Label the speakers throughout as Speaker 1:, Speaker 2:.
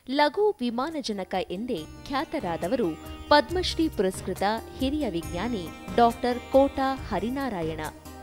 Speaker 1: ಲಘು ವಿಮಾನಜನಕ ಎಂದೇ ಖ್ಯಾತರಾದವರು ಪದ್ಮಶ್ರೀ ಪುರಸ್ಕೃತ ಹಿರಿಯ ವಿಜ್ಞಾನಿ ಡಾಕ್ಟರ್ ಕೋಟಾ ಹರಿನಾರಾಯಣ.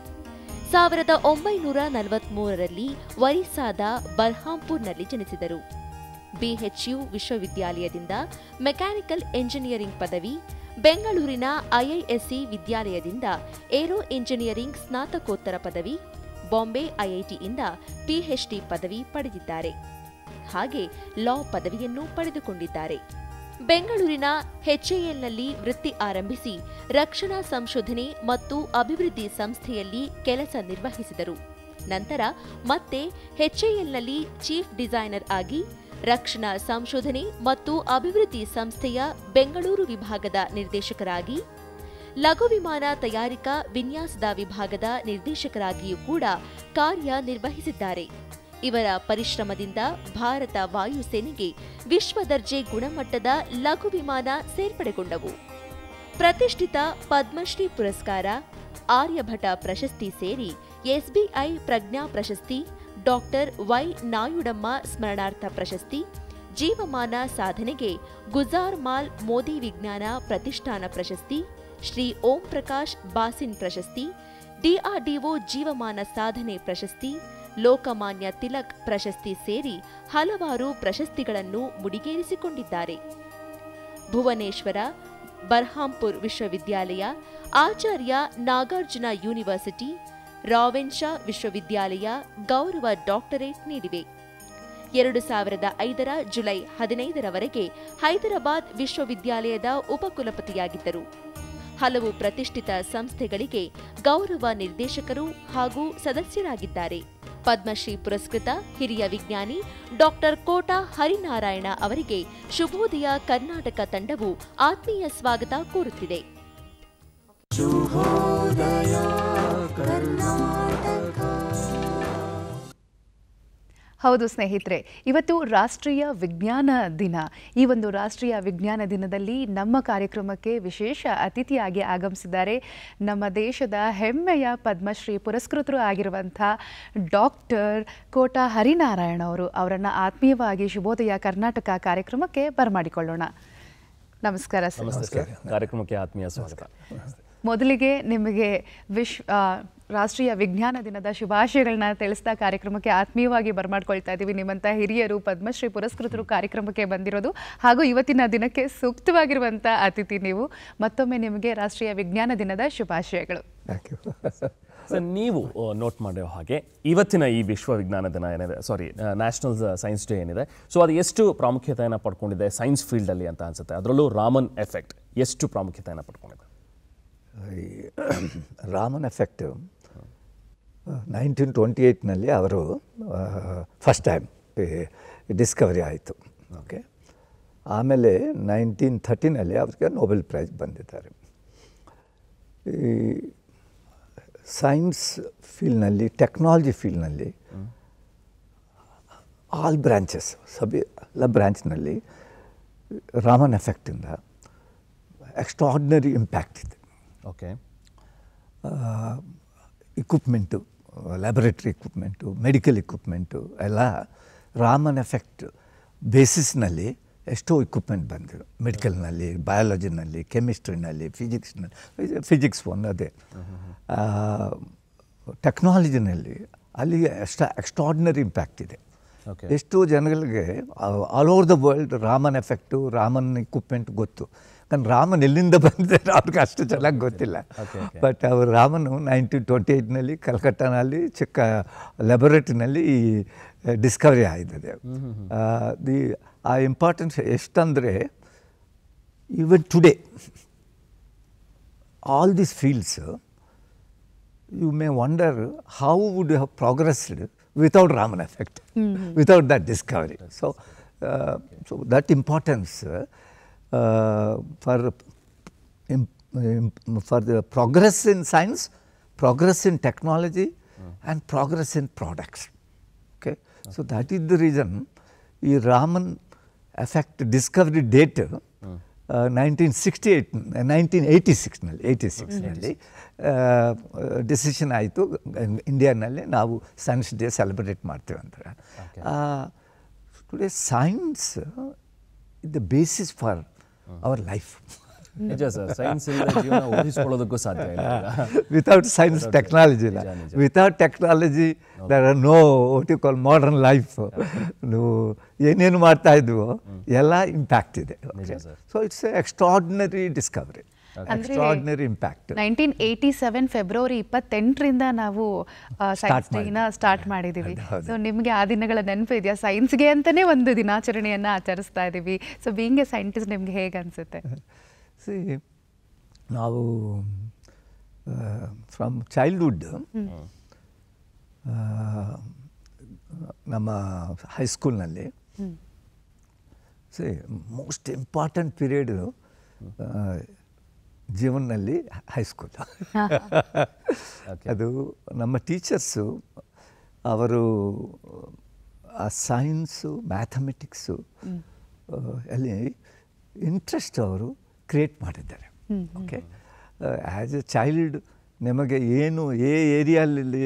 Speaker 1: 1943ರಲ್ಲಿ ಒರಿಸ್ಸಾದ ಬರ್ಹಾಂಪುರ್ನಲ್ಲಿ ಜನಿಸಿದರು. ಬಿಎಚ್ಯು ವಿಶ್ವವಿದ್ಯಾಲಯದಿಂದ ಮೆಕ್ಯಾನಿಕಲ್ ಎಂಜಿನಿಯರಿಂಗ್ ಪದವಿ, ಬೆಂಗಳೂರಿನ ಐಐಎಸ್ಸಿ ವಿದ್ಯಾಲಯದಿಂದ ಏರೋ ಎಂಜಿನಿಯರಿಂಗ್ ಸ್ನಾತಕೋತ್ತರ ಪದವಿ, ಬಾಂಬೆ ಐಐಟಿಯಿಂದ ಪಿಎಚ್ಡಿ ಪದವಿ ಪಡೆದಿದ್ದಾರೆ. ಹಾಗೆ ಲಾ ಪದವಿಯನ್ನು ಪಡೆದುಕೊಂಡಿದ್ದಾರೆ. ಬೆಂಗಳೂರಿನ ಎಚ್ಎಎಲ್ನಲ್ಲಿ ವೃತ್ತಿ ಆರಂಭಿಸಿ ರಕ್ಷಣಾ ಸಂಶೋಧನೆ ಮತ್ತು ಅಭಿವೃದ್ಧಿ ಸಂಸ್ಥೆಯಲ್ಲಿ ಕೆಲಸ ನಿರ್ವಹಿಸಿದರು. ನಂತರ ಮತ್ತೆ ಎಚ್ಎಎಲ್ನಲ್ಲಿ ಚೀಫ್ ಡಿಸೈನರ್ ಆಗಿ ರಕ್ಷಣಾ ಸಂಶೋಧನೆ ಮತ್ತು ಅಭಿವೃದ್ಧಿ ಸಂಸ್ಥೆಯ ಬೆಂಗಳೂರು ವಿಭಾಗದ ನಿರ್ದೇಶಕರಾಗಿ, ಲಘು ವಿಮಾನ ತಯಾರಿಕಾ ವಿನ್ಯಾಸದ ವಿಭಾಗದ ನಿರ್ದೇಶಕರಾಗಿಯೂ ಕೂಡ ಕಾರ್ಯನಿರ್ವಹಿಸಿದ್ದಾರೆ. ಇವರ ಪರಿಶ್ರಮದಿಂದ ಭಾರತ ವಾಯುಸೇನೆಗೆ ವಿಶ್ವದರ್ಜೆ ಗುಣಮಟ್ಟದ ಲಘು ವಿಮಾನ ಸೇರ್ಪಡೆಗೊಂಡವು. ಪ್ರತಿಷ್ಠಿತ ಪದ್ಮಶ್ರೀ ಪುರಸ್ಕಾರ, ಆರ್ಯಭಟ ಪ್ರಶಸ್ತಿ ಸೇರಿ ಎಸ್ಬಿಐ ಪ್ರಜ್ಞಾ ಪ್ರಶಸ್ತಿ, ಡಾಕ್ಟರ್ ವೈ ನಾಯುಡಮ್ಮ ಸ್ಮರಣಾರ್ಥ ಪ್ರಶಸ್ತಿ, ಜೀವಮಾನ ಸಾಧನೆಗೆ ಗುಜಾರ್ ಮಾಲ್ ಮೋದಿ ವಿಜ್ಞಾನ ಪ್ರತಿಷ್ಠಾನ ಪ್ರಶಸ್ತಿ, ಶ್ರೀ ಓಂ ಪ್ರಕಾಶ್ ಬಾಸಿನ್ ಪ್ರಶಸ್ತಿ, DRDO ಜೀವಮಾನ ಸಾಧನೆ ಪ್ರಶಸ್ತಿ, ಲೋಕಮಾನ್ಯ ತಿಲಕ್ ಪ್ರಶಸ್ತಿ ಸೇರಿ ಹಲವಾರು ಪ್ರಶಸ್ತಿಗಳನ್ನು ಮುಡಿಗೇರಿಸಿಕೊಂಡಿದ್ದಾರೆ. ಭುವನೇಶ್ವರ, ಬರ್ಹಾಂಪುರ್ ವಿಶ್ವವಿದ್ಯಾಲಯ, ಆಚಾರ್ಯ ನಾಗಾರ್ಜುನ ಯೂನಿವರ್ಸಿಟಿ, ರಾವೆನ್ಶಾ ವಿಶ್ವವಿದ್ಯಾಲಯ ಗೌರವ ಡಾಕ್ಟರೇಟ್ ನೀಡಿವೆ. 2005ರ ಜುಲೈ 15ರವರೆಗೆ ಹೈದರಾಬಾದ್ ವಿಶ್ವವಿದ್ಯಾಲಯದ ಉಪಕುಲಪತಿಯಾಗಿದ್ದರು. ಹಲವು ಪ್ರತಿಷ್ಠಿತ ಸಂಸ್ಥೆಗಳಿಗೆ ಗೌರವ ನಿರ್ದೇಶಕರು ಹಾಗೂ ಸದಸ್ಯರಾಗಿದ್ದಾರೆ. ಪದ್ಮಶ್ರೀ ಪುರಸ್ಕೃತ ಹಿರಿಯ ವಿಜ್ಞಾನಿ ಡಾಕ್ಟರ್ ಕೋಟಾ ಹರಿನಾರಾಯಣ ಅವರಿಗೆ ಶುಭೋದಯ ಕರ್ನಾಟಕ ತಂಡವು ಆತ್ಮೀಯ ಸ್ವಾಗತ ಕೋರುತ್ತಿದೆ.
Speaker 2: ಹೌದು ಸ್ನೇಹಿತರೆ, ಇವತ್ತು ರಾಷ್ಟ್ರೀಯ ವಿಜ್ಞಾನ ದಿನ. ಈ ಒಂದು ರಾಷ್ಟ್ರೀಯ ವಿಜ್ಞಾನ ದಿನದಲ್ಲಿ ನಮ್ಮ ಕಾರ್ಯಕ್ರಮಕ್ಕೆ ವಿಶೇಷ ಅತಿಥಿಯಾಗಿ ಆಗಮಿಸಿದ್ದಾರೆ ನಮ್ಮ ದೇಶದ ಹೆಮ್ಮೆಯ ಪದ್ಮಶ್ರೀ ಪುರಸ್ಕೃತರು ಆಗಿರುವಂಥ ಡಾಕ್ಟರ್ ಕೋಟಾ ಹರಿನಾರಾಯಣ ಅವರು. ಅವರನ್ನು ಆತ್ಮೀಯವಾಗಿ ಶುಭೋದಯ ಕರ್ನಾಟಕ ಕಾರ್ಯಕ್ರಮಕ್ಕೆ ಬರಮಾಡಿಕೊಳ್ಳೋಣ. ನಮಸ್ಕಾರ ಸರ್.
Speaker 3: ನಮಸ್ಕಾರ. ಕಾರ್ಯಕ್ರಮಕ್ಕೆ ಆತ್ಮೀಯ ಸ್ವಾಗತ.
Speaker 2: ಮೊದಲಿಗೆ ನಿಮಗೆ ರಾಷ್ಟ್ರೀಯ ವಿಜ್ಞಾನ ದಿನದ ಶುಭಾಶಯಗಳನ್ನ ತಿಳಿಸ್ತಾ ಕಾರ್ಯಕ್ರಮಕ್ಕೆ ಆತ್ಮೀಯವಾಗಿ ಬರಮಾಡ್ಕೊಳ್ತಾ ಇದ್ದೀವಿ. ನಿಮ್ಮಂಥ ಹಿರಿಯರು ಪದ್ಮಶ್ರೀ ಪುರಸ್ಕೃತರು ಕಾರ್ಯಕ್ರಮಕ್ಕೆ ಬಂದಿರೋದು ಹಾಗೂ ಇವತ್ತಿನ ದಿನಕ್ಕೆ ಸೂಕ್ತವಾಗಿರುವಂಥ ಅತಿಥಿ ನೀವು. ಮತ್ತೊಮ್ಮೆ ನಿಮಗೆ ರಾಷ್ಟ್ರೀಯ ವಿಜ್ಞಾನ ದಿನದ ಶುಭಾಶಯಗಳು.
Speaker 3: ಸರ್, ನೀವು ನೋಟ್ ಮಾಡೋ ಹಾಗೆ ಇವತ್ತಿನ ಈ ವಿಶ್ವ ವಿಜ್ಞಾನ ದಿನ ಏನಿದೆ, ನ್ಯಾಷನಲ್ ಸೈನ್ಸ್ ಡೇ ಏನಿದೆ, ಸೊ ಅದು ಎಷ್ಟು ಪ್ರಾಮುಖ್ಯತೆಯನ್ನು ಪಡ್ಕೊಂಡಿದೆ ಸೈನ್ಸ್ ಫೀಲ್ಡಲ್ಲಿ ಅಂತ ಅನ್ಸುತ್ತೆ? ಅದರಲ್ಲೂ ರಾಮನ್ ಎಫೆಕ್ಟ್ ಎಷ್ಟು ಪ್ರಾಮುಖ್ಯತೆಯನ್ನು ಪಡ್ಕೊಂಡಿದೆ?
Speaker 4: ರಾಮನ್ ಎಫೆಕ್ಟ್ 1928ನಲ್ಲಿ ಅವರು ಫಸ್ಟ್ ಟೈಮ್ ಡಿಸ್ಕವರಿ ಆಯಿತು. ಓಕೆ, ಆಮೇಲೆ 1930ನಲ್ಲಿ ಅವ್ರಿಗೆ ನೊಬೆಲ್ ಪ್ರೈಸ್ ಬಂದಿದ್ದಾರೆ. ಈ ಸೈನ್ಸ್ ಫೀಲ್ಡ್ನಲ್ಲಿ, ಟೆಕ್ನಾಲಜಿ ಫೀಲ್ಡ್ನಲ್ಲಿ ಆಲ್ ಬ್ರಾಂಚಸ್ ಎಲ್ಲ ಬ್ರಾಂಚ್ನಲ್ಲಿ ರಾಮನ್ ಎಫೆಕ್ಟಿಂದ ಎಕ್ಸ್ಟ್ರಾರ್ಡಿನರಿ ಇಂಪ್ಯಾಕ್ಟ್ ಇದೆ.
Speaker 3: Okay,
Speaker 4: equipment, laboratory equipment, medical equipment ಎಲ್ಲ ರಾಮನ್ ಎಫೆಕ್ಟ್ ಬೇಸಿಸ್ನಲ್ಲಿ ಎಷ್ಟೋ ಇಕ್ವಿಪ್ಮೆಂಟ್ ಬಂದಿರು. ಮೆಡಿಕಲ್ನಲ್ಲಿ, ಬಯಾಲಜಿನಲ್ಲಿ, ಕೆಮಿಸ್ಟ್ರಿನಲ್ಲಿ, ಫಿಸಿಕ್ಸ್ ಒನ್ ಅದೇ, ಟೆಕ್ನಾಲಜಿನಲ್ಲಿ ಅಲ್ಲಿ ಎಕ್ಸ್ಟ್ರಾರ್ಡಿನರಿ ಇಂಪ್ಯಾಕ್ಟ್ ಇದೆ. ಎಷ್ಟೋ ಜನಗಳಿಗೆ all over the world Raman effect, Raman equipment ಗೊತ್ತು. कारण ರಾಮನ್ ಎಲ್ಲಿಂದ ಬಂದಿದ್ದಾರೆ ಅವ್ರಿಗೆ ಅಷ್ಟು ಚೆನ್ನಾಗಿ ಗೊತ್ತಿಲ್ಲ. ಬಟ್ ಅವರು ರಾಮನು 1928ನಲ್ಲಿ ಕಲ್ಕಟ್ಟಾನಲ್ಲಿ ಚಿಕ್ಕ ಲ್ಯಾಬೊರೇಟ್ರಿನಲ್ಲಿ ಡಿಸ್ಕವರಿ ಆಗಿದೆ. ಆ ಇಂಪಾರ್ಟೆನ್ಸ್ ಎಷ್ಟಂದರೆ even today all these fields you may wonder how would you have progressed without Raman effect, without that discovery. So that importance for the progress in science, progress in technology, and progress in products. Okay, so that is the reason the Raman effect discovery date 1986ನಲ್ಲಿ decision ಆಯಿತು. ಇಂಡಿಯಾನಲ್ಲಿ ನಾವು science day celebrate ಮಾಡ್ತೀವಿ ಅಂತ. Today, science is the basis for our life.
Speaker 3: ನಿಜ sir, science ಇಲ್ಲದೆ ಜೀವನ ಊಹಿಸ್ಕೊಳ್ಳೋದಕ್ಕೂ ಸಾಧ್ಯ ಇಲ್ಲ.
Speaker 4: Without science, technology. Without technology, there are no what you call modern life. ನೀವು ಏನೇನು ಮಾಡ್ತಾ ಇದ್ವೋ ಎಲ್ಲ ಇಂಪ್ಯಾಕ್ಟ್ ಇದೆ. So it's a extraordinary discovery, extraordinary impact.
Speaker 2: 1987 February 28ರಿಂದ ನಾವು ಸೈನ್ಸ್ ಡೇನ ಸ್ಟಾರ್ಟ್ ಮಾಡಿದ್ದೀವಿ. ಸೊ ನಿಮಗೆ ಆ ದಿನಗಳ ನೆನಪು ಇದೆಯಾ? ಸೈನ್ಸ್ಗೆ ಅಂತಲೇ ಒಂದು ದಿನಾಚರಣೆಯನ್ನು ಆಚರಿಸ್ತಾ ಇದ್ದೀವಿ. ಸೊ ಬೀಯಿಂಗ್ ಎ ಸೈಂಟಿಸ್ಟ್ ನಿಮ್ಗೆ ಹೇಗೆ ಅನಿಸುತ್ತೆ?
Speaker 4: ನಾವು ಫ್ರಮ್ ಚೈಲ್ಡ್ಹುಡ್ ನಮ್ಮ ಹೈಸ್ಕೂಲ್ನಲ್ಲಿ ಮೋಸ್ಟ್ ಇಂಪಾರ್ಟೆಂಟ್ ಪೀರಿಯಡು ಜೀವನದಲ್ಲಿ ಹೈಸ್ಕೂಲ್. ಅದು ನಮ್ಮ ಟೀಚರ್ಸು ಅವರು ಆ ಸೈನ್ಸು ಮ್ಯಾಥಮೆಟಿಕ್ಸು ಅಲ್ಲಿ ಇಂಟ್ರೆಸ್ಟ್ ಅವರು ಕ್ರಿಯೇಟ್ ಮಾಡಿದ್ದಾರೆ. ಓಕೆ, ಆ್ಯಸ್ ಎ ಚೈಲ್ಡ್ ನಿಮಗೆ ಏನು ಏರಿಯಲ್ಲಿ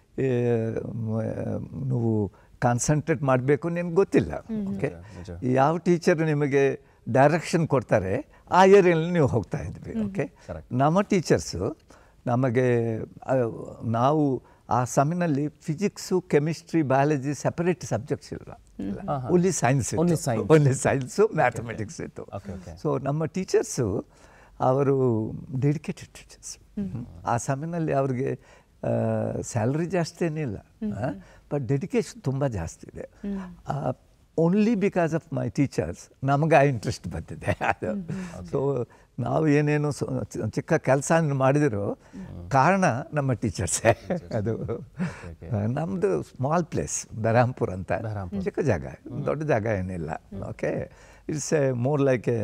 Speaker 4: ನೀವು ಕಾನ್ಸಂಟ್ರೇಟ್ ಮಾಡಬೇಕು ನಿಮ್ಗೆ ಗೊತ್ತಿಲ್ಲ. ಓಕೆ, ಯಾವ ಟೀಚರ್ ನಿಮಗೆ ಡೈರೆಕ್ಷನ್ ಕೊಡ್ತಾರೆ ಆ ಏರಿಯಲ್ಲಿ ನೀವು ಹೋಗ್ತಾ ಇದ್ವಿ. ಓಕೆ, ನಮ್ಮ ಟೀಚರ್ಸು ನಮಗೆ ನಾವು ಆ ಸಮಯದಲ್ಲಿ physics, chemistry, biology separate subjects ಇಲ್ಲ, ಓನ್ಲಿ ಸೈನ್ಸು ಮ್ಯಾಥಮೆಟಿಕ್ಸ್ ಇತ್ತು. ಸೊ ನಮ್ಮ ಟೀಚರ್ಸು ಅವರು ಡೆಡಿಕೇಟೆಡ್ ಟೀಚರ್ಸ್. ಆ ಸಮಯದಲ್ಲಿ ಅವ್ರಿಗೆ ಸ್ಯಾಲ್ರಿ ಜಾಸ್ತಿ ಏನಿಲ್ಲ, ಬಟ್ ಡೆಡಿಕೇಶನ್ ತುಂಬ ಜಾಸ್ತಿ ಇದೆ. Only because of my teachers ನಮಗೆ ಆ ಇಂಟ್ರೆಸ್ಟ್ ಬಂದಿದೆ. ಸೊ ನಾವು ಏನೇನು ಚಿಕ್ಕ ಕೆಲಸ ಮಾಡಿದಿರೋ ಕಾರಣ ನಮ್ಮ ಟೀಚರ್ಸೇ. ಅದು ನಮ್ಮದು ಸ್ಮಾಲ್ ಪ್ಲೇಸ್ ಬೆರಹಂಪುರ್ ಅಂತ, ಚಿಕ್ಕ ಜಾಗ, ದೊಡ್ಡ ಜಾಗ ಏನಿಲ್ಲ. Okay, it's a more like a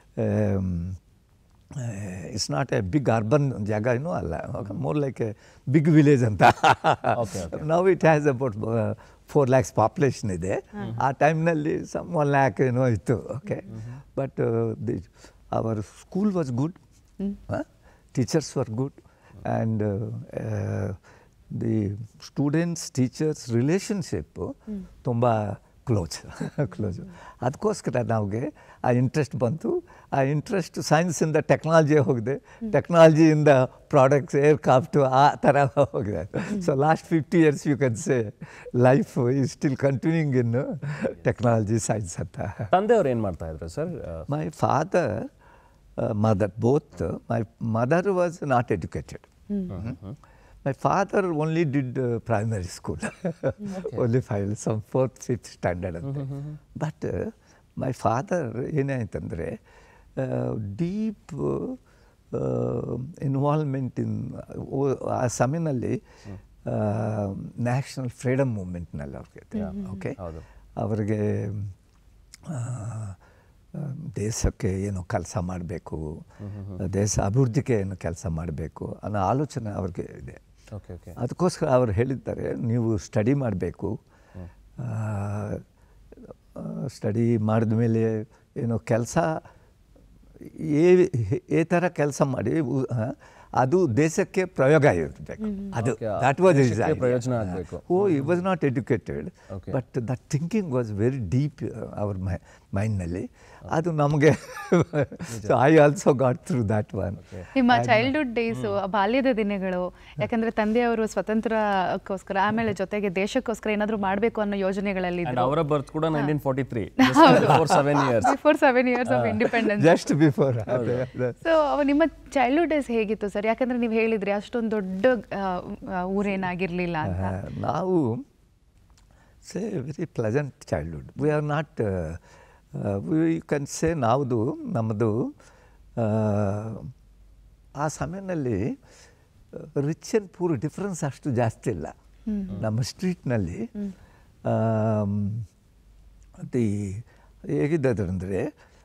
Speaker 4: it's not a big urban ಜಾಗ ಏನೂ ಅಲ್ಲ, more like a big village ಅಂತ. ನಾವು it has about 4 lakhs population ಇದೆ. ಆ ಟೈಮ್ನಲ್ಲಿ ಸಮ್ 1 lakh ಏನೋ ಇತ್ತು. Okay, but our school was good, teachers were good, and the students teachers relationship ತುಂಬ ಕ್ಲೋಸ್. ಅದಕ್ಕೋಸ್ಕರ ನಮಗೆ ಆ ಇಂಟ್ರೆಸ್ಟ್ ಬಂತು. ಆ ಇಂಟ್ರೆಸ್ಟ್ ಸೈನ್ಸಿಂದ ಟೆಕ್ನಾಲಜಿ ಹೋಗಿದೆ, ಟೆಕ್ನಾಲಜಿಯಿಂದ ಪ್ರಾಡಕ್ಟ್ಸ್, ಏರ್ಕ್ರಾಫ್ಟು ಆ ಥರ ಹೋಗಿದೆ. So last 50 years you can say life is still continuing in technology science ಅಂತ.
Speaker 3: ತಂದೆಯವ್ರು ಏನು ಮಾಡ್ತಾ ಇದ್ರು sir?
Speaker 4: My father, mother, both. My mother was not educated. My father only did primary school, only some 4th, 5th standard. But my father ಏನಾಯ್ತಂದರೆ deep involvement in ಆ ಸಮಯದಲ್ಲಿ national freedom ಮೂವ್ಮೆಂಟ್ನಲ್ಲಿ ಅವ್ರಿಗೆ. Okay, ಅವರಿಗೆ ದೇಶಕ್ಕೆ ಏನು ಕೆಲಸ ಮಾಡಬೇಕು, ದೇಶ ಅಭಿವೃದ್ಧಿಗೆ ಏನು ಕೆಲಸ ಮಾಡಬೇಕು ಅನ್ನೋ ಆಲೋಚನೆ ಅವ್ರಿಗೆ ಇದೆ. ಅದಕ್ಕೋಸ್ಕರ ಅವ್ರು ಹೇಳಿದ್ದಾರೆ, ನೀವು ಸ್ಟಡಿ ಮಾಡಬೇಕು, ಸ್ಟಡಿ ಮಾಡಿದ ಮೇಲೆ ಏನು ಕೆಲಸ ಈ ಥರ ಕೆಲಸ ಮಾಡಿ ಅದು ದೇಶಕ್ಕೆ ಪ್ರಯೋಗ ಇರಬೇಕು. ಅದು ದಟ್ ವಾಸ್ ಹಿಸ್
Speaker 3: ಪ್ರಯೋಜನ ಆಗಬೇಕು.
Speaker 4: He was not educated, but that thinking was very deep ಅವರ್ ಮೈಂಡ್ನಲ್ಲಿ. ಅದು ನಮಗೆ so I also got through that one.
Speaker 2: ನಿಮ್ಮ ಚೈಲ್ಡ್ಹುಡ್ ಡೇಸು, ಬಾಲ್ಯದ ದಿನಗಳು, ಯಾಕಂದರೆ ತಂದೆಯವರು ಸ್ವತಂತ್ರಕ್ಕೋಸ್ಕರ ಆಮೇಲೆ ಜೊತೆಗೆ ದೇಶಕ್ಕೋಸ್ಕರ ಏನಾದರೂ ಮಾಡಬೇಕು ಅನ್ನೋ ಯೋಜನೆಗಳಲ್ಲಿ
Speaker 3: ಅವರ ಬರ್ತ್ ಕೂಡ 1943,
Speaker 2: before 7 years of independence,
Speaker 4: just before.
Speaker 2: So ನಿಮ್ಮ ಚೈಲ್ಡ್ಹುಡ್ ಡೇಸ್ ಹೇಗಿತ್ತು ಸರ್? ಯಾಕಂದರೆ ನೀವು ಹೇಳಿದ್ರಿ ಅಷ್ಟೊಂದು ದೊಡ್ಡ ಊರೇನಾಗಿರಲಿಲ್ಲ ಅಂತ.
Speaker 4: ನಾವು say very pleasant childhood. We are not we can say ನಮ್ಮದು ಆ ಸಮಯದಲ್ಲಿ ರಿಚ್ ಆ್ಯಂಡ್ ಪೂರ್ ಡಿಫ್ರೆನ್ಸ್ ಅಷ್ಟು ಜಾಸ್ತಿ ಇಲ್ಲ. ನಮ್ಮ ಸ್ಟ್ರೀಟ್ನಲ್ಲಿ ಅದು ಹೇಗಿದ್ದದಂದರೆ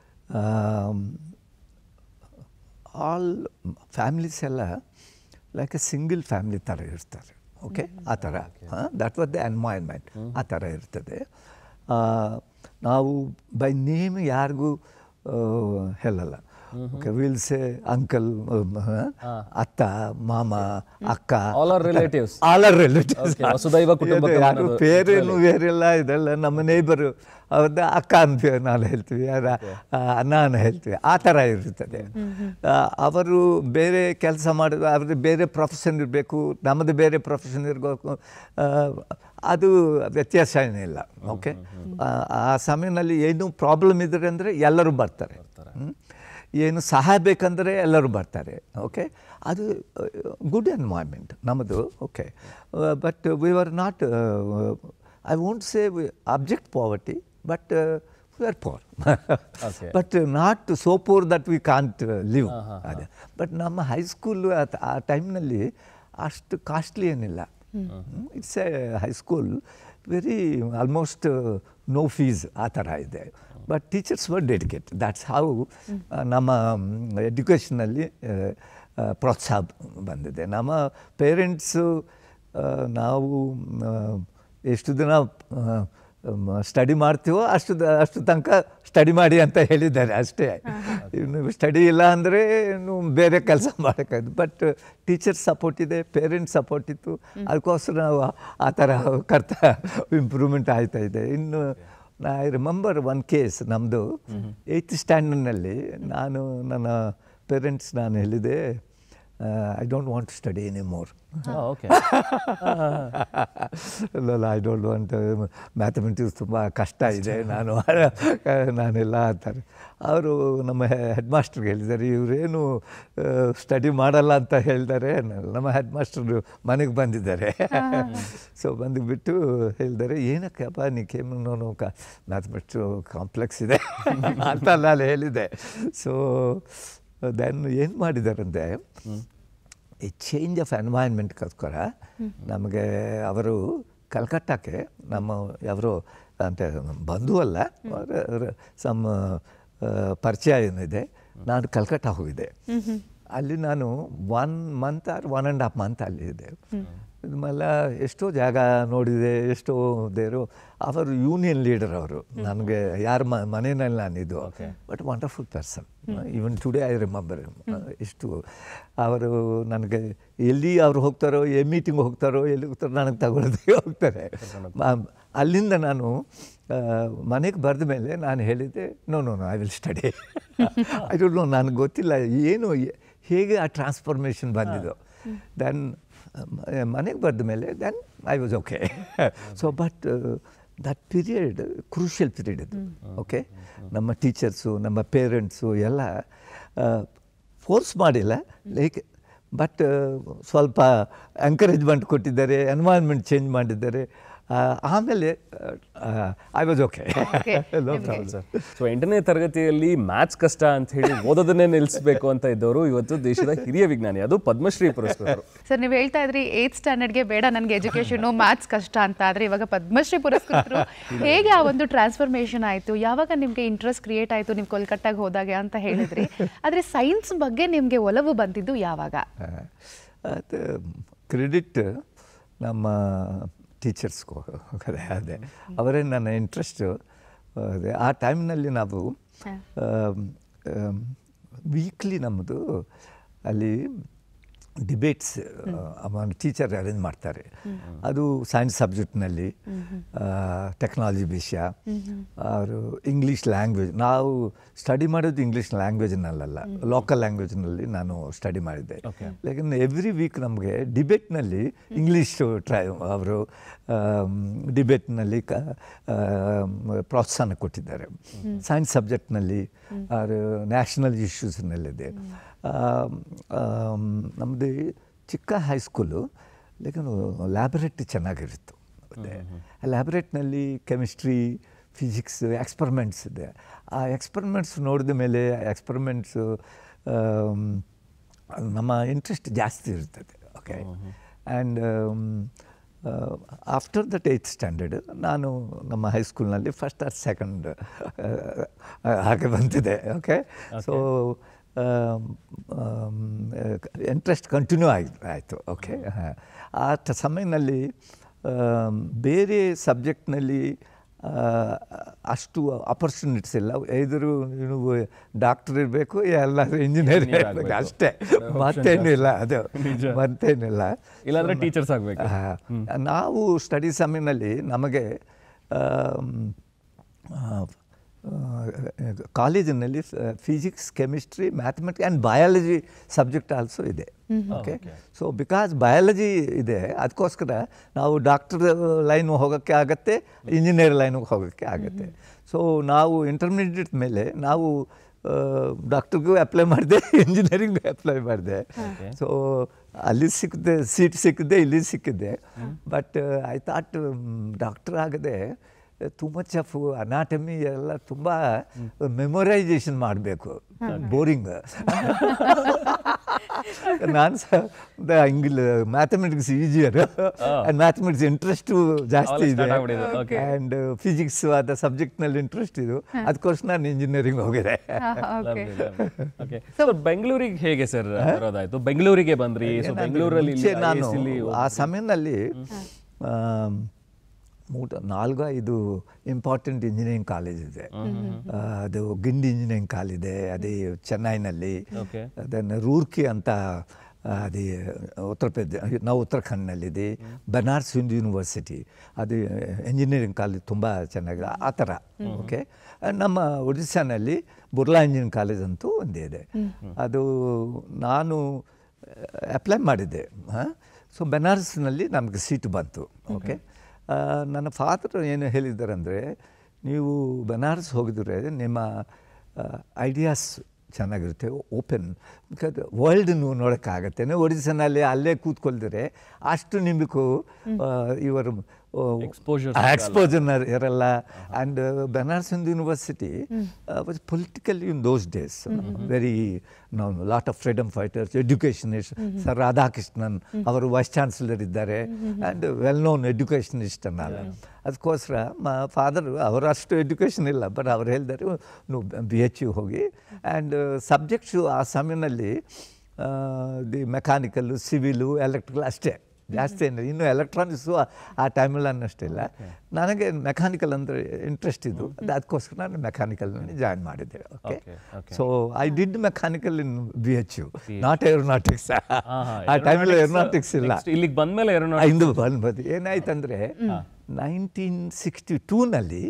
Speaker 4: ಆಲ್ ಫ್ಯಾಮಿಲೀಸ್ ಎಲ್ಲ ಲೈಕ್ ಎ ಸಿಂಗಲ್ ಫ್ಯಾಮಿಲಿ ಥರ ಇರ್ತಾರೆ. ಓಕೆ, ಆ ಥರ ದಟ್ ವಾಸ್ ದ ಎನ್ವೈರ್ಮೆಂಟ್, ಆ ಥರ ಇರ್ತದೆ. ನಾವು ಬೈ ನೇಮ್ ಯಾರಿಗೂ ಹೇಳಲ್ಲ. ಓಕೆ ವಿಲ್ ಸೇ ಅಂಕಲ್, ಅತ್ತ, ಮಾಮ, ಅಕ್ಕ,
Speaker 3: ಆಲ್ ಆರ್ ರಿಲೇಟಿವ್ಸ್. ವಸುದೈವ ಕುಟುಂಬ.
Speaker 4: ಯಾರು ಬೇರೇನು ಬೇರೆಲ್ಲ ಇದೆಲ್ಲ ನಮ್ಮ ನೇಬರು ಅವ್ರದ್ದು ಅಕ್ಕ ಅಂತ ನಾನು ಹೇಳ್ತೀವಿ, ಅಣ್ಣ ಅಂತ ಹೇಳ್ತೀವಿ. ಆ ಥರ ಇರುತ್ತದೆ. ಅವರು ಬೇರೆ ಕೆಲಸ ಮಾಡೋದು, ಅವ್ರದ್ದು ಬೇರೆ ಪ್ರೊಫೆಷನ್ ಇರಬೇಕು, ನಮ್ಮದು ಬೇರೆ ಪ್ರೊಫೆಷನ್ ಇರಬೇಕು, ಅದು ವ್ಯತ್ಯಾಸ ಏನಿಲ್ಲ. ಓಕೆ, ಆ ಸಮಯದಲ್ಲಿ ಏನು ಪ್ರಾಬ್ಲಮ್ ಇದ್ರೆ ಅಂದರೆ ಎಲ್ಲರೂ ಬರ್ತಾರೆ, ಏನು ಸಹಾಯ ಬೇಕಂದರೆ ಎಲ್ಲರೂ ಬರ್ತಾರೆ. ಓಕೆ, ಅದು ಗುಡ್ ಎನ್ವೈರ್ಮೆಂಟ್ ನಮ್ಮದು. Okay, but we are not, I won't say abject poverty, but we are poor. But not so poor that we can't live. But ನಮ್ಮ ಹೈಸ್ಕೂಲ್ ಆ ಟೈಮ್ನಲ್ಲಿ ಅಷ್ಟು ಕಾಸ್ಟ್ಲಿ ಏನಿಲ್ಲ. It's a high school, very almost no fees ಆ ಥರ ಇದೆ. But teachers were dedicate. That's how ನಮ್ಮ ಎಡ್ಯುಕೇಷನಲ್ಲಿ ಪ್ರೋತ್ಸಾಹ ಬಂದಿದೆ. ನಮ್ಮ ಪೇರೆಂಟ್ಸು ನಾವು ಎಷ್ಟು ದಿನ ಸ್ಟಡಿ ಮಾಡ್ತೀವೋ ಅಷ್ಟು ತನಕ ಸ್ಟಡಿ ಮಾಡಿ ಅಂತ ಹೇಳಿದ್ದಾರೆ ಅಷ್ಟೇ. ಇನ್ನು ಸ್ಟಡಿ ಇಲ್ಲ ಅಂದರೆ ಇನ್ನು ಬೇರೆ ಕೆಲಸ ಮಾಡೋಕ್ಕಾಯ್ತು. ಬಟ್ ಟೀಚರ್ಸ್ ಸಪೋರ್ಟ್ ಇದೆ, ಪೇರೆಂಟ್ಸ್ ಸಪೋರ್ಟ್ ಇತ್ತು, ಅದಕ್ಕೋಸ್ಕರ ನಾವು ಆ ಥರ ಇಂಪ್ರೂವ್ಮೆಂಟ್ ಆಗ್ತಾ ಇದೆ. ಇನ್ನು ಐ ರಿಮೆಂಬರ್ ಒನ್ ಕೇಸ್, ನಮ್ಮದು 8th ಸ್ಟ್ಯಾಂಡರ್ಡ್ನಲ್ಲಿ ನನ್ನ ಪೇರೆಂಟ್ಸ್ ನಾನು ಹೇಳಿದೆ, I don't want to study anymore.
Speaker 3: Okay.
Speaker 4: I don't want mathematics, ತುಂಬ ಕಷ್ಟ ಇದೆ, ನಾನೆಲ್ಲ ಅಂತಾರೆ. ಅವರು ನಮ್ಮ ಹೆಡ್ ಮಾಸ್ಟರ್ಗೆ ಹೇಳಿದ್ದಾರೆ, ಇವರೇನು ಸ್ಟಡಿ ಮಾಡಲ್ಲ ಅಂತ ಹೇಳಿದ್ದಾರೆ. ನಮ್ಮ ಹೆಡ್ ಮಾಸ್ಟರ್ ಮನೆಗೆ ಬಂದಿದ್ದಾರೆ. ಸೊ ಬಂದುಬಿಟ್ಟು ಹೇಳಿದ್ದಾರೆ, ಏನಕ್ಕಪ್ಪ ನೀನು ಮ್ಯಾಥಮೆಟಿಕ್ಸು ಕಾಂಪ್ಲೆಕ್ಸ್ ಇದೆ ಅಂತ ನಾನು ಹೇಳಿದೆ. ಸೊ ದೆನ್ ಏನು ಮಾಡಿದಾರಂತೆ, ಈ ಚೇಂಜ್ ಆಫ್ ಎನ್ವೈರ್ಮೆಂಟ್ಗೋಸ್ಕರ ನಮಗೆ ಅವರು ಕಲ್ಕಟ್ಟಾಕ್ಕೆ, ಅವರು ಅಂತ ಬಂಧು ಅಲ್ಲ, ಸಮ್ ಪರಿಚಯ ಏನಿದೆ, ನಾನು ಕಲ್ಕಟ್ಟ ಹೋಗಿದ್ದೆ. ಅಲ್ಲಿ ನಾನು 1 month or 1.5 months ಅಲ್ಲಿದ್ದೆ. ಆಮೇಲೆ ಎಷ್ಟೋ ಜಾಗ ನೋಡಿದೆ, ಎಷ್ಟೋ ದೇವರು. ಅವರು ಯೂನಿಯನ್ ಲೀಡರ್ ಅವರು, ನನಗೆ ಯಾರ ಮನೆಯಲ್ಲಿ ನಾನಿದ್ದು. But wonderful person. Even today I remember. ಎಷ್ಟು ಅವರು ನನಗೆ ಎಲ್ಲಿ ಅವ್ರು ಹೋಗ್ತಾರೋ, ಮೀಟಿಂಗ್ ಹೋಗ್ತಾರೋ, ಎಲ್ಲಿ ಹೋಗ್ತಾರೋ ನನಗೆ ತಗೊಳ್ಳೋದೇ ಹೋಗ್ತಾರೆ. ಅಲ್ಲಿಂದ ನಾನು ಮನೆಗೆ ಬರೆದ ಮೇಲೆ ನಾನು ಹೇಳಿದ್ದೆ, no I will study. I don't know, ನನಗೆ ಗೊತ್ತಿಲ್ಲ ಏನು ಹೇಗೆ ಆ ಟ್ರಾನ್ಸ್ಫಾರ್ಮೇಷನ್ ಬಂದಿದ್ದು. ದೆನ್ ಮನೆಗೆ ಬರೆದ ಮೇಲೆ then I was okay. So but that period crucial period ಇದು. ಓಕೆ, ನಮ್ಮ ಟೀಚರ್ಸು, ನಮ್ಮ ಪೇರೆಂಟ್ಸು ಎಲ್ಲ ಫೋರ್ಸ್ ಮಾಡಿಲ್ಲ, ಲೈಕ್ ಬಟ್ ಸ್ವಲ್ಪ ಎಂಕರೇಜ್ಮೆಂಟ್ ಕೊಟ್ಟಿದ್ದಾರೆ, ಎನ್ವೈರ್ಮೆಂಟ್ ಚೇಂಜ್ ಮಾಡಿದ್ದಾರೆ. ಆಮೇಲೆ ಐ ವಾಸ್ ಓಕೆ.
Speaker 3: ಸೊ 8ನೇ ತರಗತಿಯಲ್ಲಿ ಮ್ಯಾಥ್ಸ್ ಕಷ್ಟ ಅಂತ ಹೇಳಿ ಓದೋದನ್ನೇ ನಿಲ್ಲಿಸಬೇಕು ಅಂತ ಇದ್ದವರು ಇವತ್ತು ದೇಶದ ಹಿರಿಯ ವಿಜ್ಞಾನಿ, ಅದು ಪದ್ಮಶ್ರೀ ಪುರಸ್ಕೃತರು.
Speaker 2: ಸರ್, ನೀವು ಹೇಳ್ತಾ ಇದ್ರಿ 8th ಸ್ಟ್ಯಾಂಡರ್ಡ್ಗೆ ಬೇಡ ನನಗೆ ಎಜುಕೇಷನು, ಮ್ಯಾಥ್ಸ್ ಕಷ್ಟ ಅಂತ. ಆದರೆ ಇವಾಗ ಪದ್ಮಶ್ರೀ ಪುರಸ್ಕೃತರು. ಹೇಗೆ ಆ ಒಂದು ಟ್ರಾನ್ಸ್ಫಾರ್ಮೇಷನ್ ಆಯಿತು? ಯಾವಾಗ ನಿಮಗೆ ಇಂಟ್ರೆಸ್ಟ್ ಕ್ರಿಯೇಟ್ ಆಯಿತು ನೀವು ಕೋಲ್ಕತ್ತಾಗೆ ಹೋದಾಗ ಅಂತ ಹೇಳಿದ್ರಿ. ಆದರೆ ಸೈನ್ಸ್ ಬಗ್ಗೆ ನಿಮಗೆ ಒಲವು ಬಂದಿದ್ದು ಯಾವಾಗ?
Speaker 4: ಅದು ಕ್ರೆಡಿಟ್ ನಮ್ಮ ಟೀಚರ್ಸ್ಗೂ ಅದೇ, ಅವರೇ ನನ್ನ ಇಂಟ್ರೆಸ್ಟು. ಅದೇ ಆ ಟೈಮ್ನಲ್ಲಿ ನಾವು ವೀಕ್ಲಿ ನಮ್ಮದು ಅಲ್ಲಿ ಡಿಬೇಟ್ಸ್ ಟೀಚರ್ ಅರೇಂಜ್ ಮಾಡ್ತಾರೆ. ಅದು ಸೈನ್ಸ್ ಸಬ್ಜೆಕ್ಟ್ನಲ್ಲಿ, ಟೆಕ್ನಾಲಜಿ ವಿಷಯ, ಅವರು ಇಂಗ್ಲೀಷ್ ಲ್ಯಾಂಗ್ವೇಜ್. ನಾವು ಸ್ಟಡಿ ಮಾಡೋದು ಇಂಗ್ಲೀಷ್ ಲ್ಯಾಂಗ್ವೇಜ್ನಲ್ಲ, ಲೋಕಲ್ ಲ್ಯಾಂಗ್ವೇಜ್ನಲ್ಲಿ ನಾನು ಸ್ಟಡಿ ಮಾಡಿದ್ದೆ. ಲೇಕಿನ್ ಎವ್ರಿ ವೀಕ್ ನಮಗೆ ಡಿಬೇಟ್ನಲ್ಲಿ ಇಂಗ್ಲೀಷು ಅವರು ಡಿಬೇಟ್ನಲ್ಲಿ ಪ್ರೋತ್ಸಾಹ ಕೊಟ್ಟಿದ್ದಾರೆ. ಸೈನ್ಸ್ ಸಬ್ಜೆಕ್ಟ್ನಲ್ಲಿ ಅವರು ನ್ಯಾಷನಲ್ ಇಶ್ಯೂಸ್ನಲ್ಲಿದೆ. ನಮ್ಮದು ಚಿಕ್ಕ ಹೈಸ್ಕೂಲು, ಲೇಕಿನ್ ಲ್ಯಾಬೊರೇಟ್ರಿ ಚೆನ್ನಾಗಿರುತ್ತೆ. ಆ ಲ್ಯಾಬೊರೇಟ್ರಿನಲ್ಲಿ ಕೆಮಿಸ್ಟ್ರಿ, ಫಿಸಿಕ್ಸ್, ಎಕ್ಸ್ಪರಿಮೆಂಟ್ಸ್ ಇದೆ. ಆ ಎಕ್ಸ್ಪರಿಮೆಂಟ್ಸ್ ನೋಡಿದ ಮೇಲೆ ಎಕ್ಸ್ಪರಿಮೆಂಟ್ಸು ನಮ್ಮ ಇಂಟ್ರೆಸ್ಟ್ ಜಾಸ್ತಿ ಇರ್ತದೆ. Okay, and after that 8th standard ನಾನು ನಮ್ಮ ಹೈಸ್ಕೂಲ್ನಲ್ಲಿ 1st or 2nd ಹಾಗೆ ಬಂದಿದೆ. ಓಕೆ, ಸೊ ಇಂಟ್ರೆಸ್ಟ್ ಕಂಟಿನ್ಯೂ ಆಯಿತು. ಓಕೆ, ಆ ಸಮಯದಲ್ಲಿ ಬೇರೆ ಸಬ್ಜೆಕ್ಟ್ನಲ್ಲಿ ಅಷ್ಟು ಅಪರ್ಚುನಿಟೀಸ್ ಇಲ್ಲ. ಎದುರು ನೀವು ಡಾಕ್ಟರ್ ಇರಬೇಕು, ಎಲ್ಲರೂ ಇಂಜಿನಿಯರಿಂಗ್ ಇರಬೇಕು ಅಷ್ಟೇ, ಮತ್ತೇನಿಲ್ಲ. ಅದು ಮತ್ತೇನಿಲ್ಲ.
Speaker 3: ಇಲ್ಲಾಂದರೆ ಟೀಚರ್ಸ್ ಆಗಬೇಕು.
Speaker 4: ನಾವು ಸ್ಟಡಿ ಸಮಯದಲ್ಲಿ ನಮಗೆ ಕಾಲೇಜಿನಲ್ಲಿ physics, chemistry, mathematics and biology subject also ಇದೆ. ಓಕೆ, ಸೊ ಬಿಕಾಸ್ ಬಯಾಲಜಿ ಇದೆ, ಅದಕ್ಕೋಸ್ಕರ ನಾವು ಡಾಕ್ಟರ್ ಲೈನ್ ಹೋಗೋಕ್ಕೆ ಆಗುತ್ತೆ, ಇಂಜಿನಿಯರ್ ಲೈನಿಗೆ ಹೋಗೋಕ್ಕೆ ಆಗುತ್ತೆ. ಸೊ ನಾವು ಇಂಟರ್ಮೀಡಿಯೇಟ್ ಮೇಲೆ ನಾವು ಡಾಕ್ಟ್ರಿಗೂ ಅಪ್ಲೈ ಮಾಡಿದೆ, ಇಂಜಿನಿಯರಿಂಗ್ ಅಪ್ಲೈ ಮಾಡಿದೆ. ಸೊ ಅಲ್ಲಿ ಸಿಕ್ಕಿದೆ, ಸೀಟ್ ಸಿಕ್ಕಿದೆ, ಇಲ್ಲಿ ಸಿಕ್ಕಿದೆ. ಬಟ್ ಐ ಥಾಟ್ ಡಾಕ್ಟರ್ ಆಗದೆ ಟು ಮಚ್ ಆಫ್ ಅನಾಟಮಿ ಎಲ್ಲ ತುಂಬ ಮೆಮೊರೈಸೇಷನ್ ಮಾಡಬೇಕು, ಬೋರಿಂಗ್. ನಾನು ಹಿಂಗಿಲ್ಲ, mathematics easier and mathematics interest ಜಾಸ್ತಿ ಇದೆ, ಆ್ಯಂಡ್ ಫಿಸಿಕ್ಸ್ ಅದ ಸಬ್ಜೆಕ್ಟ್ನಲ್ಲಿ ಇಂಟ್ರೆಸ್ಟ್ ಇದು, ಅದಕ್ಕೋಸ್ಕರ ನಾನು ಇಂಜಿನಿಯರಿಂಗ್ ಹೋಗಿದೆ.
Speaker 3: ಬೆಂಗಳೂರಿಗೆ ಹೇಗೆ ಸರ್ ಬರೋದಾಯಿತು? ಬೆಂಗಳೂರಿಗೆ ಬಂದ್ರಿ, ಬೆಂಗಳೂರಲ್ಲಿ
Speaker 4: ನಾನು ಆ ಸಮಯದಲ್ಲಿ 4-5 ಇಂಪಾರ್ಟೆಂಟ್ ಇಂಜಿನಿಯರಿಂಗ್ ಕಾಲೇಜ್ ಇದೆ. ಅದು ಗಿಂಡಿ ಇಂಜಿನಿಯರಿಂಗ್ ಕಾಲೇಜ್ ಇದೆ, ಅದೇ ಚೆನ್ನೈನಲ್ಲಿ. ದೆನ್ ರೂರ್ಕಿ ಅಂತ ಅದೇ ಉತ್ತರಾಖಂಡ್ನಲ್ಲಿದೆ. ಬನಾರಸ್ ಹಿಂದೂ ಯೂನಿವರ್ಸಿಟಿ, ಅದು ಇಂಜಿನಿಯರಿಂಗ್ ಕಾಲೇಜ್ ತುಂಬ ಚೆನ್ನಾಗಿದೆ ಆ ಥರ. ಓಕೆ, ನಮ್ಮ ಒಡಿಸ್ಸಾನಲ್ಲಿ ಬುರ್ಲಾ ಇಂಜಿನಿಯರಿಂಗ್ ಕಾಲೇಜ್ ಅಂತೂ ಒಂದೇ ಇದೆ. ಅದು ನಾನು ಅಪ್ಲೈ ಮಾಡಿದ್ದೆ. ಸೊ ಬನಾರಸ್ನಲ್ಲಿ ನಮಗೆ ಸೀಟು ಬಂತು. ಓಕೆ, ನನ್ನ ಫಾದರ್ ಏನು ಹೇಳಿದ್ದಾರೆ ಅಂದರೆ, ನೀವು ಬನಾರಸ್ ಹೋಗಿದ್ರೆ ನಿಮ್ಮ ಐಡಿಯಾಸ್ ಚೆನ್ನಾಗಿರುತ್ತೆ, ಓಪನ್, ಬಿಕಾಸ್ ವರ್ಲ್ಡ್ ನೀವು ನೋಡೋಕ್ಕಾಗತ್ತೆ. ನೀವು ಒಡಿಸ್ಸಾನಲ್ಲಿ ಅಲ್ಲೇ ಕೂತ್ಕೊಳ್ತಾರೆ, ಅಷ್ಟು ನಿಮಗೂ ಇವರು ಎಕ್ಸ್ಪೋಜರ್ ಇರಲ್ಲ. And Banaras Hindu university was political in those days, very lot of freedom fighters, educationist. Sir Radhakrishnan ಅವರು ವೈಸ್ ಚಾನ್ಸಲರ್ ಇದ್ದಾರೆ, ಆ್ಯಂಡ್ ವೆಲ್ ನೋನ್ ಎಡ್ಯುಕೇಷನಿಸ್ಟ್ ಅನ್ನಲ್ಲ. ಅದಕ್ಕೋಸ್ಕರ ಫಾದರ್ ಅವರಷ್ಟು ಎಡ್ಯುಕೇಷನ್ ಇಲ್ಲ, ಬಟ್ ಅವ್ರು ಹೇಳಿದ್ದಾರೆ ನೀವು BHU ಹೋಗಿ. ಆ್ಯಂಡ್ ಸಬ್ಜೆಕ್ಟ್ಸು ಆ ಸಮಯದಲ್ಲಿ ದಿ ಮೆಕ್ಯಾನಿಕಲ್ಲು, ಸಿವಿಲು, ಎಲೆಕ್ಟ್ರಿಕಲ್ ಅಷ್ಟೇ, ಜಾಸ್ತಿ ಏನಿಲ್ಲ. ಇನ್ನು ಎಲೆಕ್ಟ್ರಾನಿಕ್ಸು ಆ ಟೈಮಲ್ಲಿ ಅನ್ನೋಷ್ಟಿಲ್ಲ. ನನಗೆ ಮೆಕ್ಯಾನಿಕಲ್ ಅಂದರೆ ಇಂಟ್ರೆಸ್ಟ್ ಇದು, ಅದಕ್ಕೋಸ್ಕರ ನಾನು ಮೆಕ್ಯಾನಿಕಲ್ನಲ್ಲಿ ಜಾಯಿನ್ ಮಾಡಿದ್ದೆ. Okay, so I did mechanical in BHU, not aeronautics. ಆ ಟೈಮಲ್ಲಿ ಏರೋನಾಟಿಕ್ಸ್ ಇಲ್ಲ.
Speaker 3: ಇಲ್ಲಿಗೆ ಬಂದಮೇಲೆ
Speaker 4: ಇಂದು ಬಂದು ಏನಾಯ್ತಂದರೆ 1962ನಲ್ಲಿ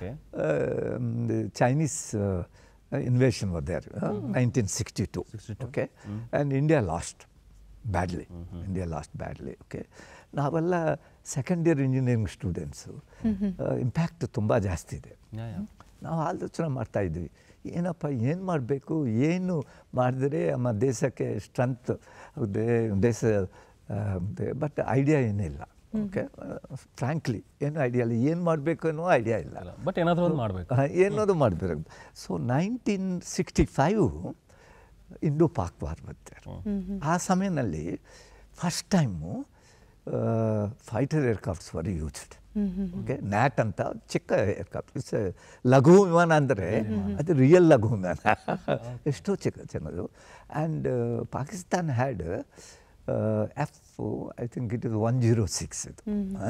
Speaker 4: Chinese invasion were there, 1962. Okay, and India lost badly. India lost badly. Okay, ನಾವೆಲ್ಲ second year engineering students, impact ತುಂಬ ಜಾಸ್ತಿ ಇದೆ. ನಾವು ಆಲೋಚನೆ ಮಾಡ್ತಾಯಿದ್ವಿ, ಏನಪ್ಪ ಏನು ಮಾಡಬೇಕು, ಏನು ಮಾಡಿದರೆ ನಮ್ಮ ದೇಶಕ್ಕೆ ಸ್ಟ್ರೆಂತ್ ದೇಶ, ಬಟ್ ಐಡಿಯಾ ಏನಿಲ್ಲ. ಓಕೆ, ಫ್ರ್ಯಾಂಕ್ಲಿ ಏನು ಐಡಿಯಾ ಇಲ್ಲ, ಏನು ಮಾಡಬೇಕು ಅನ್ನೋ ಐಡಿಯಾ ಇಲ್ಲ,
Speaker 3: ಬಟ್ ಏನಾದರೂ ಒಂದು ಮಾಡಬೇಕು,
Speaker 4: ಏನಾದರೂ ಮಾಡಬೇಕು. ಸೊ 1965 ಇಂಡೋ ಪಾಕ್ ವಾರ್ ಬರ್ತಾರೆ. ಆ ಸಮಯದಲ್ಲಿ first time fighter aircrafts were used. Okay, Gnat ಅಂತ ಚಿಕ್ಕ ಏರ್ಕ್ರಾಫ್ಟ್, ಇಟ್ಸ್ ಲಘು ವಿಮಾನ ಅಂದರೆ ಅದು ರಿಯಲ್ ಲಘು ವಿಮಾನ, ಎಷ್ಟೋ ಚಿಕ್ಕದು. And Pakistan had I think it is 106 ಇದು,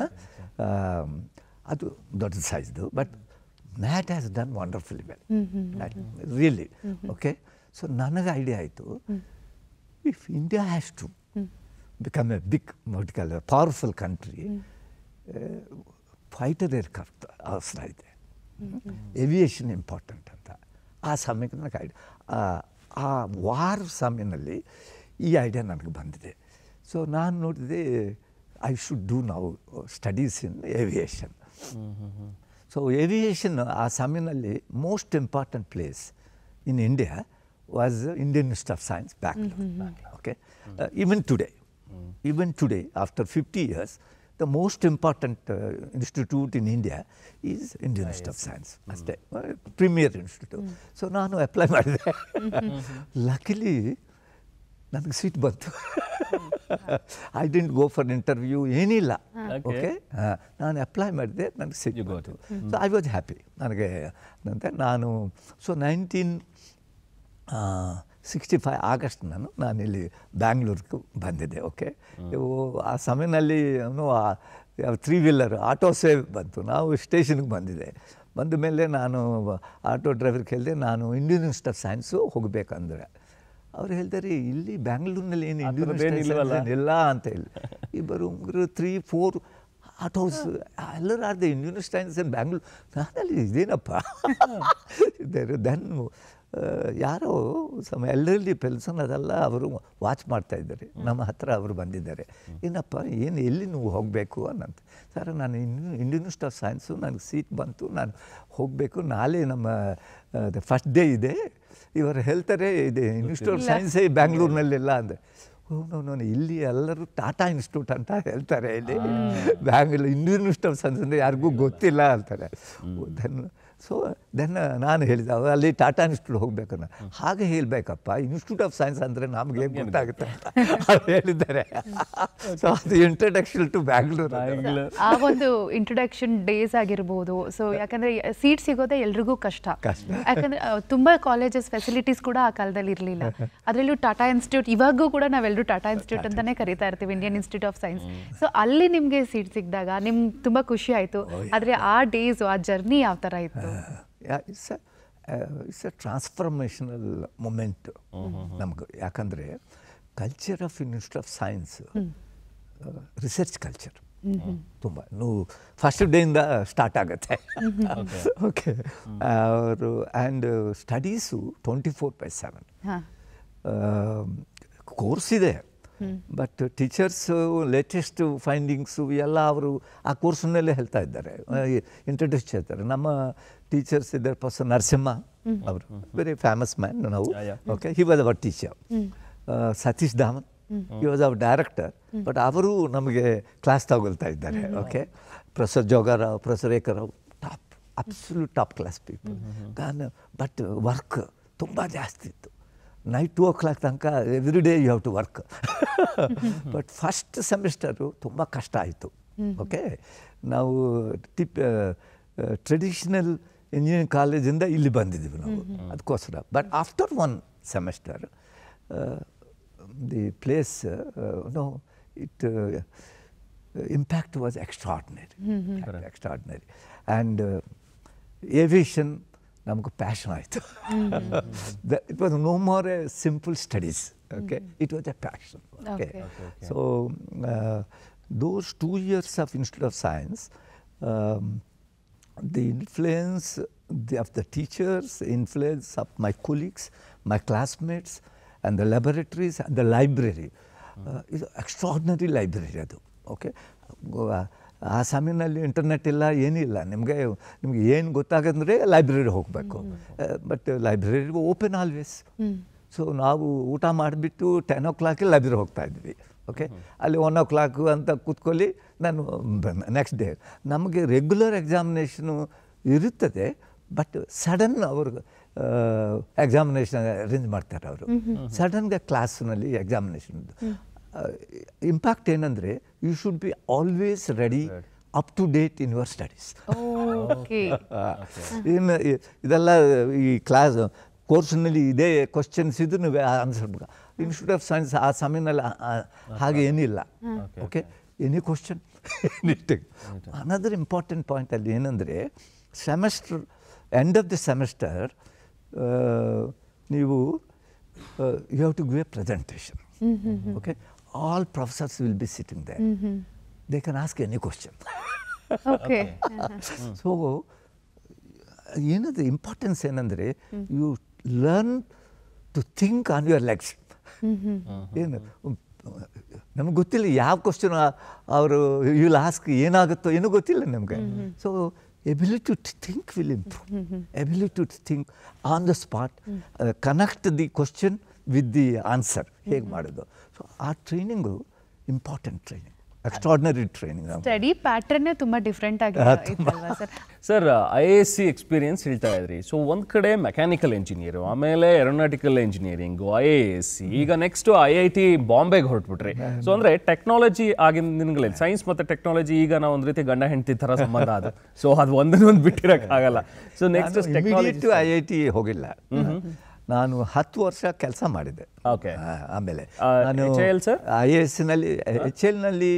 Speaker 4: ಅದು ದೊಡ್ಡ ಸೈಜ್ದು. But Gnat has done wonderfully well, really. Okay, so ನನಗೆ ಐಡಿಯಾ ಆಯಿತು, if India has to become a big vertical powerful country, fighter aircraft ಅವಸರ ಇದೆ, ಏವಿಯೇಷನ್ ಇಂಪಾರ್ಟೆಂಟ್ ಅಂತ. ಆ ಸಮಯಕ್ಕೆ ನನಗೆ ಐಡಿಯಾ, ಆ ವಾರ್ ಸಮಯದಲ್ಲಿ ಈ ಐಡಿಯಾ ನನಗೆ ಬಂದಿದೆ. ಸೊ ನಾನು ನೋಡಿದೆ, ಐ ಶುಡ್ ಡೂ ನಾವು studies in aviation. So aviation ಆ ಸಮಯದಲ್ಲಿ most important place in India was Indian institute of science, Bangalore. Okay, even today after 50 years the most important institute in India is Indian Institute of Science, ಅಷ್ಟೇ, premier institute. So ನಾನು apply ಮಾಡಿದೆ. Luckily ನನಗೆ seat ಬಂತು. I didn't go for interview, ಏನಿಲ್ಲ. Okay, ನಾನು apply ಮಾಡಿದೆ, ನನಗೆ seat ಬಂತು. So I was happy. ನನಗೆ ಅಂತ ನಾನು, ಸೊ 1965 ಆಗಸ್ಟ್ ನಾನು ಇಲ್ಲಿ ಬ್ಯಾಂಗ್ಳೂರ್ಗೆ ಬಂದಿದ್ದೆ. ಓಕೆ, ಆ ಸಮಯದಲ್ಲಿ 3 ವೀಲರ್ ಆಟೋ ಸೇವ್ ಬಂತು. ನಾವು ಸ್ಟೇಷನ್ಗೆ ಬಂದಿದೆ. ಬಂದ ಮೇಲೆ ನಾನು ಆಟೋ ಡ್ರೈವರ್ ಕೇಳಿದೆ, ನಾನು ಇಂಡಿಯನ್ ಇನ್ಸ್ಟಿಟ್ಯೂಟ್ ಆಫ್ ಸೈನ್ಸು ಹೋಗಬೇಕಂದ್ರೆ. ಅವ್ರು ಹೇಳ್ತಾರೆ, ಇಲ್ಲಿ ಬ್ಯಾಂಗ್ಳೂರಿನಲ್ಲಿ ಏನು ಇಂಡಿಯನ್ ಇನ್ಸ್ಟಿಟ್ಯೂಟ್ ಏನಿಲ್ಲ ಅಂತ ಹೇಳಿ. ಇಬ್ಬರು 3-4 ಆಟೋಸ್ ಎಲ್ಲರೂ ಆರ್ದೆ Indian institute of science Bangalore. ನಾನಲ್ಲಿ ಇದೇನಪ್ಪ ದೆನ್ ಯಾರೋ ಎಲ್ಲರಲ್ಲಿ ಪೆಲ್ಸನ್ ಅದೆಲ್ಲ ಅವರು ವಾಚ್ ಮಾಡ್ತಾಯಿದ್ದಾರೆ. ನಮ್ಮ ಹತ್ರ ಅವರು ಬಂದಿದ್ದಾರೆ. ಏನಪ್ಪ ಏನು ಎಲ್ಲಿ ನೀವು ಹೋಗಬೇಕು ಅನ್ನಂತ. ಸರ್ ನಾನು ಇಂಡಿಯನ್ ಇನ್ಸ್ಟಿಟ್ಯೂಟ್ ಆಫ್ ಸೈನ್ಸು ನನಗೆ ಸೀಟ್ ಬಂತು, ನಾನು ಹೋಗಬೇಕು, ನಾಳೆ ನಮ್ಮ ಫಸ್ಟ್ ಡೇ ಇದೆ. ಇವರು ಹೇಳ್ತಾರೆ ಇದೆ ಇನ್ಸ್ಟಿಟ್ಯೂಟ್ ಆಫ್ ಸೈನ್ಸೇ ಬ್ಯಾಂಗ್ಳೂರಿನಲ್ಲೆಲ್ಲ ಅಂದರೆ. ನಾನು ಇಲ್ಲಿ ಎಲ್ಲರೂ ಟಾಟಾ ಇನ್ಸ್ಟಿಟ್ಯೂಟ್ ಅಂತ ಹೇಳ್ತಾರೆ, ಇಲ್ಲಿ Bangalore Indian institute of science ಅಂದರೆ ಯಾರಿಗೂ ಗೊತ್ತಿಲ್ಲ ಅಂತಾರೆ. ದೆನ್ ನಾನು ಹೇಳಿದೆ ಅಲ್ಲಿ ಟಾಟಾ ಇನ್ಸ್ಟಿಟ್ಯೂಟ್ ಹೋಗ್ಬೇಕನ್ನ. ಹಾಗೆ ಹೇಳಬೇಕಪ್ಪ, ಇನ್ಸ್ಟಿಟ್ಯೂಟ್ ಆಫ್ ಸೈನ್ಸ್ ಅಂದರೆ ನಮ್ಗೆ ಹೇಗೆ ಗೊತ್ತಾಗುತ್ತೆ ಅಂತ ಹೇಳಿದ್ದಾರೆ. ಸೊ ಅದು ಇಂಟ್ರಡಕ್ಷನ್ ಟು ಬ್ಯಾಂಗ್ಳೂರು.
Speaker 2: ಆ ಒಂದು ಇಂಟ್ರಡಕ್ಷನ್ ಡೇಸ್ ಆಗಿರ್ಬೋದು. ಸೊ ಯಾಕಂದರೆ ಸೀಟ್ ಸಿಗೋದೇ ಎಲ್ರಿಗೂ ಕಷ್ಟ. ಯಾಕಂದರೆ ತುಂಬ ಕಾಲೇಜಸ್ ಫೆಸಿಲಿಟೀಸ್ ಕೂಡ ಆ ಕಾಲದಲ್ಲಿ ಇರಲಿಲ್ಲ. ಅದರಲ್ಲೂ ಟಾಟಾ ಇನ್ಸ್ಟಿಟ್ಯೂಟ್, ಇವಾಗೂ ಕೂಡ ನಾವೆಲ್ಲರೂ ಟಾಟಾ ಇನ್ಸ್ಟಿಟ್ಯೂಟ್ ಅಂತಲೇ ಕರಿತಾ ಇರ್ತೀವಿ, Indian institute of science. So ಅಲ್ಲಿ ನಿಮಗೆ ಸೀಟ್ ಸಿಕ್ಕಿದಾಗ ನಿಮ್ಗೆ ತುಂಬ ಖುಷಿ ಆಯಿತು. ಆದರೆ ಆ ಡೇಸು, ಆ ಜರ್ನಿ ಯಾವ ಥರ ಇತ್ತು?
Speaker 4: ಇಟ್ಸ್ ಎ ಟ್ರಾನ್ಸ್ಫಾರ್ಮೇಷನಲ್ ಮೂಮೆಂಟ್ ನಮ್ಗೆ. ಯಾಕಂದರೆ culture of institute of science research culture ತುಂಬ ಫಸ್ಟ್ ಡೇಯಿಂದ ಸ್ಟಾರ್ಟ್ ಆಗುತ್ತೆ. ಓಕೆ, ಅವರು ಆ್ಯಂಡ್ ಸ್ಟಡೀಸು 24/7 ಕೋರ್ಸ್ ಇದೆ. ಬಟ್ ಟೀಚರ್ಸು ಲೇಟೆಸ್ಟ್ ಫೈಂಡಿಂಗ್ಸು ಎಲ್ಲ ಅವರು ಆ ಕೋರ್ಸ್ನಲ್ಲೇ ಹೇಳ್ತಾ ಇದ್ದಾರೆ, ಇಂಟ್ರಡ್ಯೂಸ್ ಹೇಳ್ತಾರೆ. ನಮ್ಮ ಟೀಚರ್ಸ್ ಇದ್ದಾರೆ, ಪ್ರೊಫೆಸರ್ ನರಸಿಂಹ ಅವರು, ವೆರಿ ಫೇಮಸ್ ಮ್ಯಾನ್ ನಾವು. Okay, he was our teacher. Satish Dhawan, he was our director. But ಅವರು ನಮಗೆ ಕ್ಲಾಸ್ ತಗೊಳ್ತಾ ಇದ್ದಾರೆ. Okay, professor Jogarao, professor Ekarao, top, absolute top class people. But work ತುಂಬ ಜಾಸ್ತಿ ಇತ್ತು. ನೈಟ್ 2 o'clock ತನಕ every day you have to work. But first semester ತುಂಬ ಕಷ್ಟ ಆಯಿತು. ಓಕೆ, ನಾವು ಟ್ರೆಡಿಷನಲ್ ಇಂಜಿನಿಯರಿಂಗ್ ಕಾಲೇಜಿಂದ ಇಲ್ಲಿ ಬಂದಿದ್ದೀವಿ ನಾವು ಅದಕ್ಕೋಸ್ಕರ. But after 1 semester the place it impact was extraordinary. Extraordinary. And aviation ನಮಗೂ ಪ್ಯಾಷನ್ ಆಯಿತು. It was no more a simple studies. Okay, it was a passion. Okay, so those 2 years of institute of science, the influence of the teachers, influence of my colleagues, my classmates, and the laboratories and the library. Is extraordinary library ಅದು. ಓಕೆ, ಆ ಸಮಯದಲ್ಲಿ internet ಇಲ್ಲ, ಏನಿಲ್ಲ. ನಿಮಗೆ ಏನು ಗೊತ್ತಾಗಂದರೆ library ಹೋಗಬೇಕು. But library open always. So ನಾವು ಊಟ ಮಾಡಿಬಿಟ್ಟು 10 o'clock ಲೈಬ್ರರಿ ಹೋಗ್ತಾ ಇದ್ವಿ. ಓಕೆ, ಅಲ್ಲಿ 1 o'clock ಅಂತ ಕೂತ್ಕೊಳ್ಳಿ, ನಾನು ನೆಕ್ಸ್ಟ್ ಡೇ. ನಮಗೆ ರೆಗ್ಯುಲರ್ ಎಕ್ಸಾಮಿನೇಷನು ಇರುತ್ತದೆ, ಬಟ್ ಸಡನ್ ಅವರು ಎಕ್ಸಾಮಿನೇಷನ್ ಅರೇಂಜ್ ಮಾಡ್ತಾರೆ. ಅವರು ಸಡನ್ಗೆ ಕ್ಲಾಸ್ನಲ್ಲಿ ಎಕ್ಸಾಮಿನೇಷನ್. ಇಂಪ್ಯಾಕ್ಟ್ ಏನಂದರೆ, you should be always ready, up to date in your studies. ಇನ್ನು ಇದೆಲ್ಲ ಈ ಕ್ಲಾಸ್ ಕೋರ್ಸ್ನಲ್ಲಿ ಇದೇ ಕ್ವಶನ್ಸ್ ಇದು ನೀವು ಆನ್ಸರ್ ಬೇಕು. ಇನ್ಸ್ಟಿಟ್ಯೂಟ್ ಆಫ್ ಸೈನ್ಸ್ ಆ ಸಮಯದಲ್ಲಿ ಹಾಗೆ ಏನಿಲ್ಲ. Okay, any question anything. Another important point ಅಲ್ಲಿ ಏನಂದರೆ, semester end of the semester ನೀವು you have to give a presentation. Okay, all professors will be sitting there. They can ask any question.
Speaker 2: Okay.
Speaker 4: So the importance ಏನಂದರೆ, you learn to think on your legs. ಏನು ನಮ್ಗೆ ಗೊತ್ತಿಲ್ಲ ಯಾವ question ಅವರು will ask, ಏನಾಗುತ್ತೋ ಏನೂ ಗೊತ್ತಿಲ್ಲ ನಮಗೆ. So ability to think will improve. Ability to think on the spot, connect the question with the answer. ಹೇಗೆ ಮಾಡೋದು. ಸೊ ಆ training important training, extraordinary training.
Speaker 2: Study ಪ್ಯಾಟ್ರನ್ನೇ ತುಂಬ ಡಿಫ್ರೆಂಟ್ ಆಗಿತ್ತಲ್ವಾ ಸರ್?
Speaker 3: ಸರ್, IISc ಎಕ್ಸ್ಪೀರಿಯನ್ಸ್ ಹೇಳ್ತಾ ಇದ್ರಿ. ಸೊ ಒಂದು ಕಡೆ ಮೆಕ್ಯಾನಿಕಲ್ ಇಂಜಿನಿಯರು, ಆಮೇಲೆ ಏರೋನಾಟಿಕಲ್ ಇಂಜಿನಿಯರಿಂಗು, IISc, ಈಗ ನೆಕ್ಸ್ಟ್ IIT ಬಾಂಬೆಗೆ ಹೊರಟ್ಬಿಟ್ರಿ. ಸೊ ಅಂದರೆ ಟೆಕ್ನಾಲಜಿ ಆಗಿನ ದಿನಗಳಲ್ಲಿ ಸೈನ್ಸ್ ಮತ್ತು ಟೆಕ್ನಾಲಜಿ ಈಗ ನಾವು ಒಂದು ರೀತಿ ಗಂಡ ಹೆಂಡತಿ ಥರ ಸಂಬಂಧ ಅದು. ಸೊ ಅದು ಒಂದೊಂದು ಬಿಟ್ಟಿರೋಕ್ಕಾಗಲ್ಲ. ಸೊ ನೆಕ್ಸ್ಟ್ ಟೆಕ್ನಾಲಜಿ
Speaker 4: IIT ಹೋಗಿಲ್ಲ. ನಾನು 10 ವರ್ಷ ಕೆಲಸ ಮಾಡಿದ್ದೆ.
Speaker 3: ಓಕೆ,
Speaker 4: ಆಮೇಲೆ
Speaker 3: ನಾನು
Speaker 4: IISc ನಲ್ಲಿ HL ನಲ್ಲಿ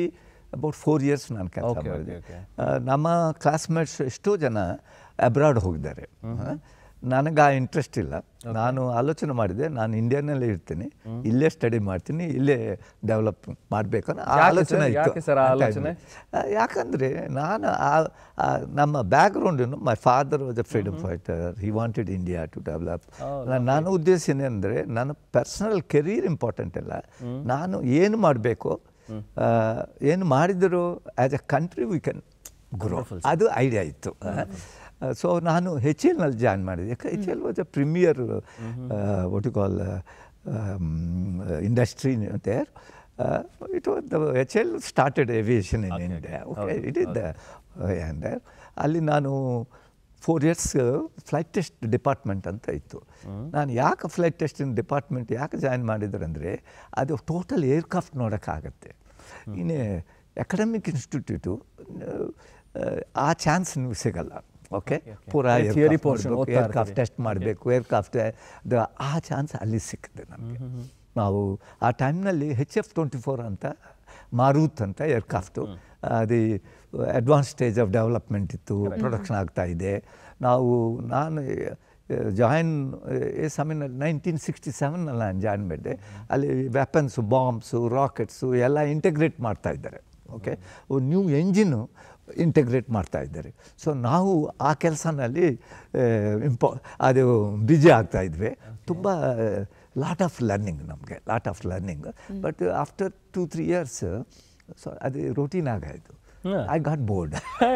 Speaker 4: ಅಬೌಟ್ 4 years ನಾನು ಕೆಲಸ ಮಾಡಿದೆ. ನಮ್ಮ ಕ್ಲಾಸ್ಮೇಟ್ಸ್ ಎಷ್ಟೋ ಜನ ಅಬ್ರಾಡ್ ಹೋಗಿದ್ದಾರೆ. ನನಗೆ ಆ ಇಂಟ್ರೆಸ್ಟ್ ಇಲ್ಲ. ನಾನು ಆಲೋಚನೆ ಮಾಡಿದೆ, ನಾನು ಇಂಡಿಯಾನಲ್ಲೇ ಇರ್ತೀನಿ, ಇಲ್ಲೇ ಸ್ಟಡಿ ಮಾಡ್ತೀನಿ, ಇಲ್ಲೇ ಡೆವಲಪ್ ಮಾಡಬೇಕನ್ನೋ ಆಲೋಚನೆ ಇತ್ತು. ಯಾಕಂದರೆ ನಾನು ನಮ್ಮ ಬ್ಯಾಕ್ಗ್ರೌಂಡನ್ನು my father was a freedom fighter, he wanted India to develop. ನನ್ನ ಉದ್ದೇಶ ಏನೆಂದರೆ ನನ್ನ ಪರ್ಸನಲ್ ಕೆರಿಯರ್ ಇಂಪಾರ್ಟೆಂಟ್ ಇಲ್ಲ, ನಾನು ಏನು ಮಾಡಬೇಕು, ಏನು ಮಾಡಿದರೂ as a country we can grow, ಅದು ಐಡಿಯಾ ಇತ್ತು. ಸೊ ನಾನು HL ನಲ್ಲಿ ಜಾಯ್ನ್ ಮಾಡಿದೆ. ಯಾಕೆ HL was a premier what you call industry there. It was the HL started aviation in India. Okay, it is the and ಅಲ್ಲಿ ನಾನು 4 years flight test department ಅಂತ ಇತ್ತು. ನಾನು ಯಾಕೆ ಫ್ಲೈಟ್ ಟೆಸ್ಟಿನ ಡಿಪಾರ್ಟ್ಮೆಂಟ್ ಯಾಕೆ ಜಾಯ್ನ್ ಮಾಡಿದ್ರು ಅಂದರೆ ಅದು ಟೋಟಲ್ ಏರ್ಕ್ರಾಫ್ಟ್ ನೋಡೋಕ್ಕಾಗತ್ತೆ. ಇನ್ನೇ ಅಕಾಡೆಮಿಕ್ ಇನ್ಸ್ಟಿಟ್ಯೂಟು ಆ ಚಾನ್ಸ್ ನೀವು ಸಿಗಲ್ಲ. ಓಕೆ, ಪೂರಾ ಏರ್ಕ್ರಾಫ್ಟ್ ಟೆಸ್ಟ್ ಮಾಡಬೇಕು, ಏರ್ಕ್ರಾಫ್ಟ್ ಆ ಚಾನ್ಸ್ ಅಲ್ಲಿ ಸಿಕ್ಕಿದೆ ನಮಗೆ. ನಾವು ಆ ಟೈಮ್ನಲ್ಲಿ HF-24 ಅಂತ ಮಾರುತ್ ಅಂತ ಏರ್ಕ್ರಾಫ್ಟು, ಅದು ಅಡ್ವಾನ್ಸ್ ಸ್ಟೇಜ್ ಆಫ್ ಡೆವಲಪ್ಮೆಂಟ್ ಇತ್ತು, ಪ್ರೊಡಕ್ಷನ್ ಆಗ್ತಾ ಇದೆ. ನಾನು ಜಾಯಿನ್ ಈ ಸಮಯದಲ್ಲಿ 1967 ನಾನು ಜಾಯಿನ್ ಮಾಡಿದೆ. ಅಲ್ಲಿ ವೆಪನ್ಸು, ಬಾಂಬ್ಸು, ರಾಕೆಟ್ಸು ಎಲ್ಲ ಇಂಟಿಗ್ರೇಟ್ ಮಾಡ್ತಾ ಇದ್ದಾರೆ. ಓಕೆ, ನ್ಯೂ ಎಂಜಿನು ಇಂಟಿಗ್ರೇಟ್ ಮಾಡ್ತಾ ಇದ್ದಾರೆ. ಸೊ ನಾವು ಆ ಕೆಲಸನಲ್ಲಿ ಅದು ಬ್ಯುಸಿ ಆಗ್ತಾಯಿದ್ವಿ. ತುಂಬ ಲಾಟ್ ಆಫ್ ಲರ್ನಿಂಗ್, ನಮಗೆ lot of learning. But after 2-3 years so ಅದು ರೂಟೀನ್ ಆಗಾಯಿತು. I got bored.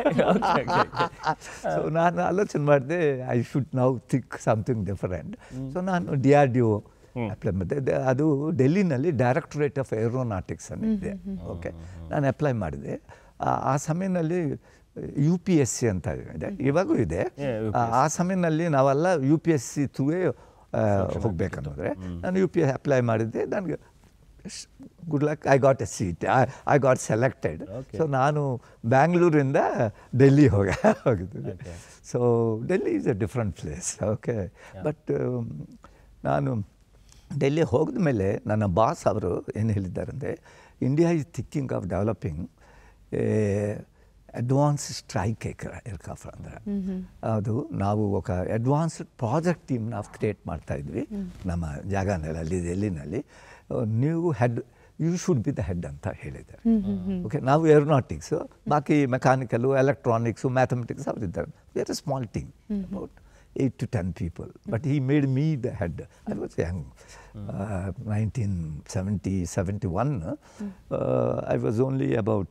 Speaker 4: ಸೊ ನಾನು ಆಲೋಚನೆ ಮಾಡಿದೆ, I should now think something different. So ನಾನು DRDO ಅಪ್ಲೈ ಮಾಡಿದೆ. ಅದು ಡೆಲ್ಲಿನಲ್ಲಿ ಡೈರೆಕ್ಟರೇಟ್ ಆಫ್ ಏರೋನಾಟಿಕ್ಸ್ ಅನ್ನಿದೆ. ಓಕೆ, ನಾನು ಅಪ್ಲೈ ಮಾಡಿದೆ. ಆ ಸಮಯದಲ್ಲಿ UPSC ಅಂತ ಇದೆ, ಇವಾಗೂ ಇದೆ. ಆ ಸಮಯದಲ್ಲಿ ನಾವೆಲ್ಲ UPSC ಥ್ರೂವೇ ಹೋಗ್ಬೇಕನ್ನೋದ್ರೆ ನಾನು UPSC ಅಪ್ಲೈ ಮಾಡಿದ್ದೆ. ನನಗೆ good luck, I got a seat, I got selected. So ನಾನು ಬ್ಯಾಂಗ್ಳೂರಿಂದ ಡೆಲ್ಲಿ ಹೋಗಿದ್ದೆ. So Delhi is a different place. Okay, but ನಾನು ಡೆಲ್ಲಿ ಹೋಗಿದ ಮೇಲೆ ನನ್ನ ಬಾಸ್ ಅವರು ಏನು ಹೇಳಿದ್ದಾರೆ ಅಂದರೆ, India is thinking of developing advance strike aircraft ಅಂದರೆ ಅದು ನಾವು ఒక ಅಡ್ವಾನ್ಸ್ಡ್ ಪ್ರಾಜೆಕ್ಟ್ ಟೀಮ್ ನಾವು ಕ್ರಿಯೇಟ್ ಮಾಡ್ತಾಯಿದ್ವಿ ನಮ್ಮ ಜಾಗನಲ್ಲಿ, ಅಲ್ಲಿ ಡೆಲ್ಲಿನಲ್ಲಿ. ನೀವು head, you should be the head ಅಂತ ಹೇಳಿದ್ದಾರೆ. ಓಕೆ, ನಾವು ಏರೋನಾಟಿಕ್ಸು, ಬಾಕಿ ಮೆಕ್ಯಾನಿಕಲು, ಎಲೆಕ್ಟ್ರಾನಿಕ್ಸು, ಮ್ಯಾಥಮೆಟಿಕ್ಸ್ ಅವರಿದ್ದಾರೆ. Very small team, about 8 to 10 people. But he made me the head. I was young, 1970-71. I was only about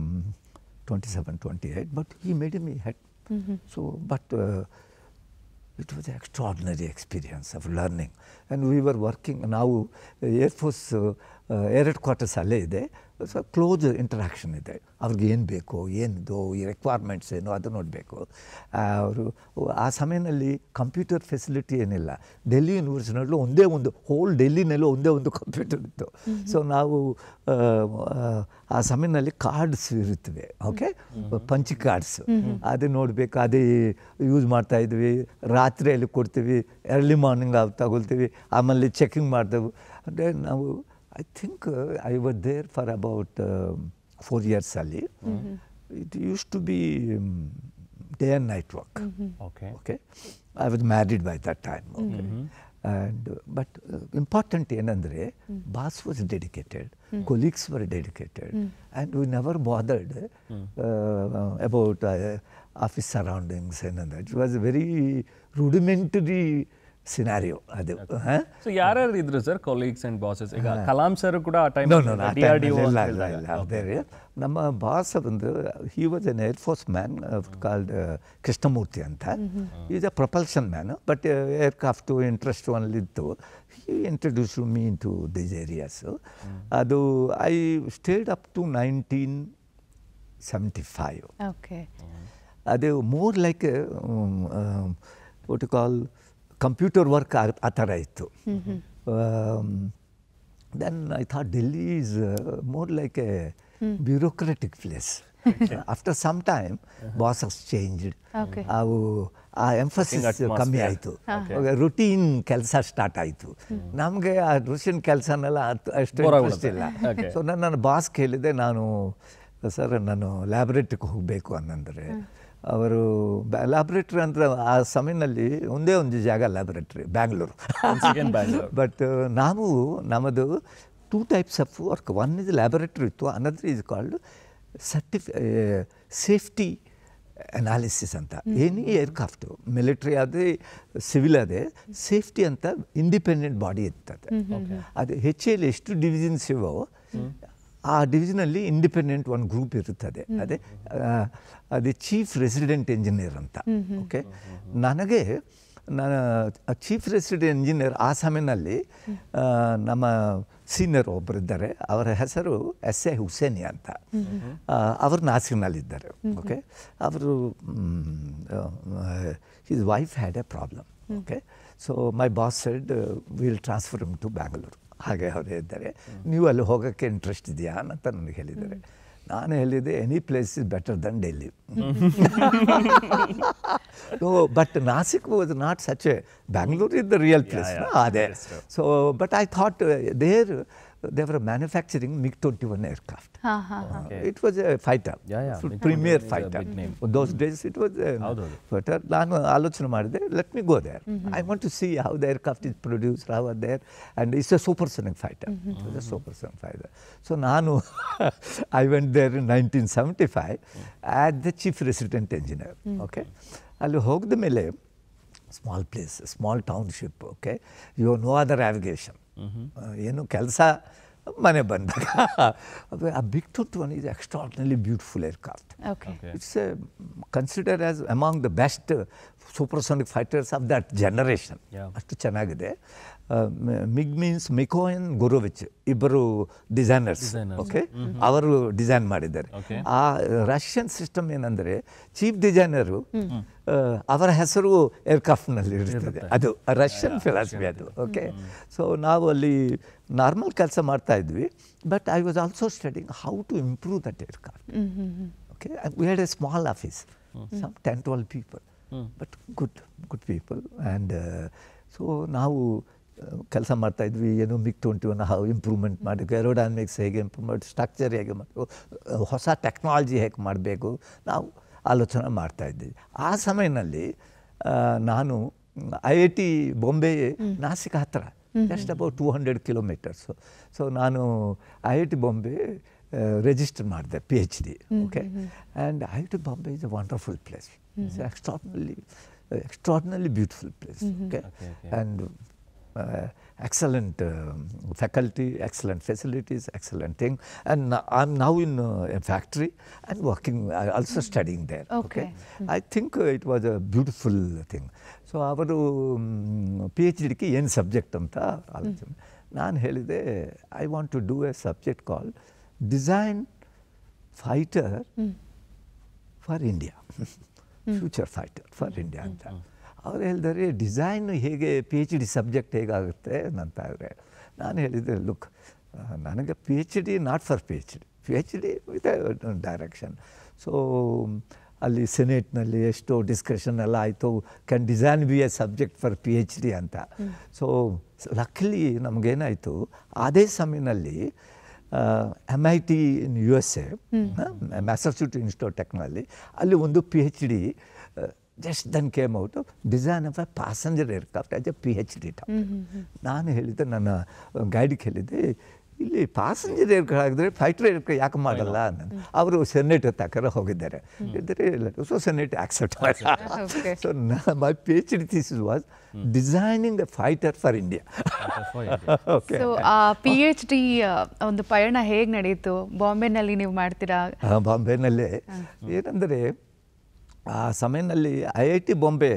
Speaker 4: 27-28, but he made me head. So, but it was an extraordinary experience of learning. And we were working, now Air Force Air Headquarters ಅಲ್ಲೇ ಇದೆ. So close interaction ಇದೆ. ಅವ್ರಿಗೆ ಏನು ಬೇಕು, ಏನಿದು ಈ requirements ಏನು ಅದು ನೋಡಬೇಕು. ಅವರು ಆ ಸಮಯದಲ್ಲಿ ಕಂಪ್ಯೂಟರ್ ಫೆಸಿಲಿಟಿ ಏನಿಲ್ಲ. ಡೆಲ್ಲಿ ಯೂನಿವರ್ಸಿಟಿನಲ್ಲೂ ಒಂದೇ ಒಂದು, ಹೋಲ್ ಡೆಲ್ಲಿನಲ್ಲೂ ಒಂದೇ ಒಂದು ಕಂಪ್ಯೂಟರ್ ಇತ್ತು. ಸೊ ನಾವು ಆ ಸಮಯದಲ್ಲಿ ಕಾರ್ಡ್ಸ್ ಇರುತ್ತವೆ. ಓಕೆ, ಪಂಚ್ ಕಾರ್ಡ್ಸ್, ಅದು ನೋಡಬೇಕು, ಅದೇ ಯೂಸ್ ಮಾಡ್ತಾಯಿದ್ವಿ. ರಾತ್ರಿಯಲ್ಲಿ ಕೊಡ್ತೀವಿ, ಎರ್ಲಿ ಮಾರ್ನಿಂಗ್ ತಗೊಳ್ತೀವಿ, ಆಮೇಲೆ ಚೆಕಿಂಗ್ ಮಾಡ್ತೇವೆ. ಅಂದರೆ ನಾವು I think I was there for about 4 years ಅಲ್ಲಿ. It used to be day and night work. Okay. I was married by that time. Okay. And but important ಏನಂದರೆ, boss was dedicated, colleagues were dedicated, and we never bothered about office surroundings and that. It was a very rudimentary scenario ಅದು.
Speaker 3: So ಯಾರ್ಯಾರು ಇದ್ರು sir colleagues and bosses? ಈಗ Kalam sir ಕೂಡ ಆ time
Speaker 4: ಅದೇ ನಮ್ಮ boss ಬಂದು, he was an air force man called Krishnamurthy ಅಂತ. Is a propulsion man, but aircraft interest ಅಲ್ಲಿತ್ತು. He introduce me into these areas. ಅದು ಐ ಸ್ಟೇಡ್ ಅಪ್ ಟು 1975. ಅದು more like what you call computer work ಆ ಥರ ಇತ್ತು. Then I thought Delhi is more like a bureaucratic place. After some time bosses changed. ಅವು ಆ emphasis ಕಮ್ಮಿ ಆಯಿತು, routine ಕೆಲಸ ಸ್ಟಾರ್ಟ್ ಆಯಿತು. ನಮಗೆ ಆ ರುಟೀನ್ ಕೆಲಸನೆಲ್ಲ ಅಷ್ಟು ಇಂಟ್ರೆಸ್ಟ್ ಇಲ್ಲ. ಸೊ ನನ್ನ ಬಾಸ್ ಕೇಳಿದೆ, ನಾನು ಸರ್ ನಾನು ಲ್ಯಾಬ್ರೇಟ್ರಿಗೆ ಹೋಗಬೇಕು ಅನ್ನಂದರೆ ಅವರು ಲ್ಯಾಬ್ರೇಟ್ರಿ ಅಂದರೆ ಆ ಸಮಯದಲ್ಲಿ ಒಂದೇ ಒಂದು ಜಾಗ ಲ್ಯಾಬ್ರೇಟ್ರಿ ಬ್ಯಾಂಗ್ಳೂರು. ಬಟ್ ನಾವು ನಮ್ಮದು 2 types of work. One is laboratory, another is called safety analysis ಅಂತ. ಎನಿ ಏರ್ಕ್ರಾಫ್ಟು ಮಿಲಿಟ್ರಿ ಅದೇ ಸಿವಿಲ್ ಅದೇ ಸೇಫ್ಟಿ ಅಂತ ಇಂಡಿಪೆಂಡೆಂಟ್ ಬಾಡಿ ಇರ್ತದೆ. ಅದು ಹೆಚ್ಚಲ್ಲಿ ಎಷ್ಟು ಡಿವಿಷನ್ಸ್ ಇವೋ ಆ ಡಿವಿಷನಲ್ಲಿ ಇಂಡಿಪೆಂಡೆಂಟ್ ಒಂದು ಗ್ರೂಪ್ ಇರುತ್ತದೆ. ಅದೇ ಚೀಫ್ ರೆಸಿಡೆಂಟ್ ಇಂಜಿನಿಯರ್ ಅಂತ. ಓಕೆ, ನನಗೆ ನಾನು ಚೀಫ್ ರೆಸಿಡೆಂಟ್ ಇಂಜಿನಿಯರ್ ಆ ಸಮಯದಲ್ಲಿ ನಮ್ಮ ಸೀನಿಯರ್ ಒಬ್ಬರಿದ್ದಾರೆ, ಅವರ ಹೆಸರು S.A. ಹುಸೇನಿ ಅಂತ. ಅವರು ನಾಸಿಕ್ನಲ್ಲಿದ್ದಾರೆ. ಓಕೆ, ಅವರು his wife had a problem. Okay, so my boss said will transfer him to Bangalore. ಹಾಗೆ ಅವರು ಹೇಳಿದ್ದಾರೆ, ನೀವು ಅಲ್ಲಿ ಹೋಗೋಕ್ಕೆ ಇಂಟ್ರೆಸ್ಟ್ ಇದೆಯಾ ಅಂತ ನನಗೆ ಹೇಳಿದ್ದಾರೆ. ನಾನು ಹೇಳಿದೆ, any place is better than Delhi. But Nasik was not such a Bangalore is the real place. ಅದೇ. So but I thought there they were manufacturing MiG-21 aircraft. It was a fighter, premier fighter. Those days it was a fighter. ನಾನು ಆಲೋಚನೆ ಮಾಡಿದೆ, let me go there. I want to see how the aircraft is produced, how are there, and it's a supersonic fighter. It was a supersonic fighter. So ನಾನು I went there in 1975 as the chief resident engineer. Okay, ಅಲ್ಲಿ ಹೋಗಿದ ಮೇಲೆ small place, small township. Okay, you know other navigation, ಏನು ಕೆಲಸ ಮನೆ ಬಂದಾಗ. ಆ MiG-21 is extraordinarily beautiful aircraft. It's considered as among the best supersonic fighters of that generation. ಅಷ್ಟು ಚೆನ್ನಾಗಿದೆ. MiG means Mikoyan and Gurevich ಇಬ್ಬರು ಡಿಸೈನರ್ಸ್. ಓಕೆ, ಅವರು design ಮಾಡಿದ್ದಾರೆ. ಆ ರಷ್ಯನ್ ಸಿಸ್ಟಮ್ ಏನಂದರೆ ಚೀಫ್ ಡಿಸೈನರು ಅವರ ಹೆಸರು ಏರ್ಕ್ರಾಫ್ಟ್ನಲ್ಲಿ ಇರ್ತದೆ. ಅದು ರಷ್ಯನ್ ಫಿಲಾಸಫಿ ಅದು. ಓಕೆ, ಸೊ ನಾವು ಅಲ್ಲಿ ನಾರ್ಮಲ್ ಕೆಲಸ ಮಾಡ್ತಾ ಇದ್ವಿ, but I was also studying how to improve that aircraft. Okay, we had a small office, some 10-12 people, but good people. And so ನಾವು ಕೆಲಸ ಮಾಡ್ತಾಯಿದ್ವಿ, ಏನು MiG-21 ಹೌ ಇಂಪ್ರೂವ್ಮೆಂಟ್ ಮಾಡಬೇಕು, ಏರೋಡೈನಮಿಕ್ಸ್ ಹೇಗೆ ಇಂಪ್ರೂವ್ ಮಾಡಿ, ಸ್ಟ್ರಕ್ಚರ್ ಹೇಗೆ ಮಾಡಬೇಕು, ಹೊಸ ಟೆಕ್ನಾಲಜಿ ಹೇಗೆ ಮಾಡಬೇಕು, ನಾವು ಆಲೋಚನೆ ಮಾಡ್ತಾಯಿದ್ದೀವಿ. ಆ ಸಮಯದಲ್ಲಿ ನಾನು IIT ಬಾಂಬೆ ನಾಸಿಕ್ ಹತ್ತಿರ, ಜಸ್ಟ್ ಅಬೌಟ್ 200 kilometers. ಸೊ ನಾನು IIT ಬಾಂಬೆ ರಿಜಿಸ್ಟರ್ ಮಾಡಿದೆ PhD. Okay, and IIT Bombay is a wonderful place. It's extraordinarily beautiful place. Okay, and excellent faculty, excellent facilities, excellent thing. And I'm now in a factory and working, also studying there. Okay, I think it was a beautiful thing. So ಅವರು PhDಗೆ ಏನು subject ಅಂತ ಆಲೋಚನೆ. ನಾನು ಹೇಳಿದೆ, I want to do a subject call design fighter for India, future fighter for India ಅಂತ. ಅವ್ರು ಹೇಳಿದರೆ, design ಹೇಗೆ PhD ಸಬ್ಜೆಕ್ಟ್ ಹೇಗಾಗುತ್ತೆ ಅಂತ ಹೇಳಿದ್ರೆ, ನಾನು ಹೇಳಿದೆ, ಲುಕ್, ನನಗೆ PhD not for PhD with direction. So ಅಲ್ಲಿ ಸೆನೆಟ್ನಲ್ಲಿ ಎಷ್ಟೋ ಡಿಸ್ಕಷನ್ ಎಲ್ಲ ಆಯಿತು, can design be a subject for PhD ಅಂತ. ಸೊ ಲಕ್ಲಿ ನಮಗೇನಾಯಿತು, ಅದೇ ಸಮಯದಲ್ಲಿ MIT in USA, Massachusetts institute of technology, ಅಲ್ಲಿ ಒಂದು PhD just then came out of design of a passenger aircraft as a PhD topic. ನಾನು ಹೇಳಿದ್ದೆ, ನನ್ನ ಗೈಡಿಗೆ ಹೇಳಿದ್ದೆ, ಇಲ್ಲಿ ಪ್ಯಾಸೆಂಜರ್ ಏರ್ಕ್ರಾಫ್ಟ್ ಆಗಿದ್ರೆ ಫೈಟರ್ ಏರ್ಕ್ರಾಫ್ಟ್ ಯಾಕೆ ಮಾಡಲ್ಲ ಅಂತ. ಅವರು ಸೆನೆಟ್ ತಕ್ಕರ ಹೋಗಿದ್ದಾರೆ. ಇದ್ದರೆ ಸೊ ಸೆನೆಟ್ ಆಕ್ಸೆಪ್ಟ್ ಮಾಡಿ. So my PhD thesis was designing a fighter for India.
Speaker 2: Okay, so ಆ PhD ಒಂದು ಪಯಣ ಹೇಗೆ ನಡೀತು? ಬಾಂಬೆನಲ್ಲಿ ನೀವು ಮಾಡ್ತೀರಾ?
Speaker 4: ಬಾಂಬೆನಲ್ಲೇ ಏನಂದರೆ, ಆ ಸಮಯದಲ್ಲಿ IIT ಬಾಂಬೆ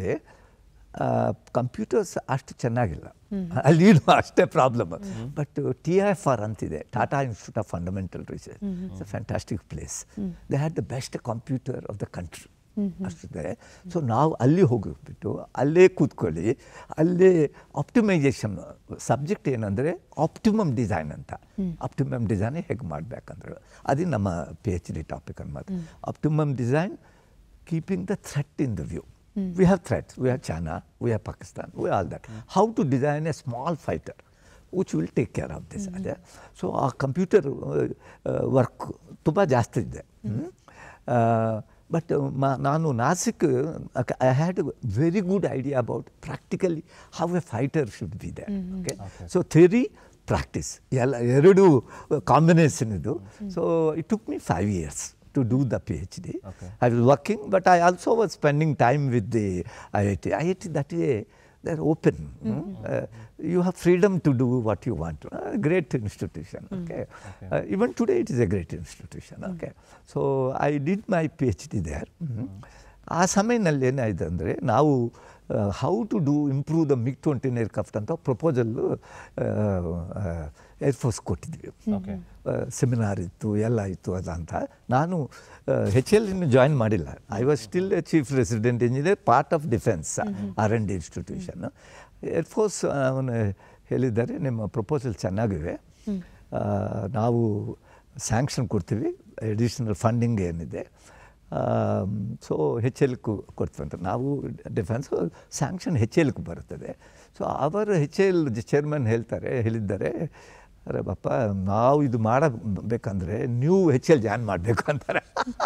Speaker 4: ಕಂಪ್ಯೂಟರ್ಸ್ ಅಷ್ಟು ಚೆನ್ನಾಗಿಲ್ಲ, ಅಲ್ಲಿ ಅಷ್ಟೇ ಪ್ರಾಬ್ಲಮ್. ಬಟ್ TIFR ಅಂತಿದೆ, Tata institute of fundamental research. It's a fantastic place. They had the best computer of the country ಅಷ್ಟಿದೆ. ಸೊ ನಾವು ಅಲ್ಲಿ ಹೋಗಿಬಿಟ್ಟು ಅಲ್ಲೇ ಕೂತ್ಕೊಳ್ಳಿ, ಅಲ್ಲೇ ಆಪ್ಟಿಮೈಸೇಷನ್ ಸಬ್ಜೆಕ್ಟ್ ಏನಂದರೆ ಆಪ್ಟಿಮಮ್ ಡಿಸೈನ್ ಅಂತ. ಆಪ್ಟಿಮಮ್ ಡಿಸೈನ್ ಹೇಗೆ ಮಾಡಬೇಕಂದ್ರೆ ಅದು ನಮ್ಮ PhD ಟಾಪಿಕ್ ಅನ್ಮಾತು. Optimum design, keeping the threat in the view. We have threats. We have China, we have Pakistan, we have all that. How to design a small fighter which will take care of this ಅದೇ. So ಆ computer work ತುಂಬ ಜಾಸ್ತಿ ಇದೆ. But ನಾನು Nasik I had very good idea about practically how a fighter should be they. Okay, so theory practice ಎಲ್ಲ ಎರಡು combination ಇದು. So it took me 5 years to do the PhD. I was working, but I also was spending time with the IIT. IIT, that way, they're open. You have freedom to do what you want. Great institution. Okay. Even today, it is a great institution. Okay. So I did my PhD there. ಆ ಸಮಯದಲ್ಲಿ ಏನಾಯಿತು ಅಂದರೆ ನಾವು how to do improve the MiG-21 aircraft ಅಂತ proposal air force ಕೊಟ್ಟಿದ್ವಿ. Seminar ಇತ್ತು, ಎಲ್ಲ ಇತ್ತು ಅದಂತ. ನಾನು HL ಜಾಯಿನ್ ಮಾಡಿಲ್ಲ. I was still a chief resident engineer, part of defence R&D institution. Air force ಅವನು ಹೇಳಿದ್ದಾರೆ, ನಿಮ್ಮ ಪ್ರಪೋಸಲ್ ಚೆನ್ನಾಗಿವೆ, ನಾವು ಸ್ಯಾಂಕ್ಷನ್ ಕೊಡ್ತೀವಿ, ಅಡಿಷನಲ್ ಫಂಡಿಂಗ್ ಏನಿದೆ, ಸೊ HL ಕೊಡ್ತೀವಂತ. ನಾವು ಡಿಫೆನ್ಸ್ ಸ್ಯಾಂಕ್ಷನ್ HL ಬರುತ್ತದೆ. ಸೊ ಅವರು HL ಚೇರ್ಮನ್ ಹೇಳಿದ್ದಾರೆ, ಅರೆ ಬಪ್ಪ, ನಾವು ಇದು ಮಾಡಬೇಕಂದ್ರೆ ನೀವು HL ಜಾಯಿನ್ ಮಾಡಬೇಕು ಅಂತಾರೆ.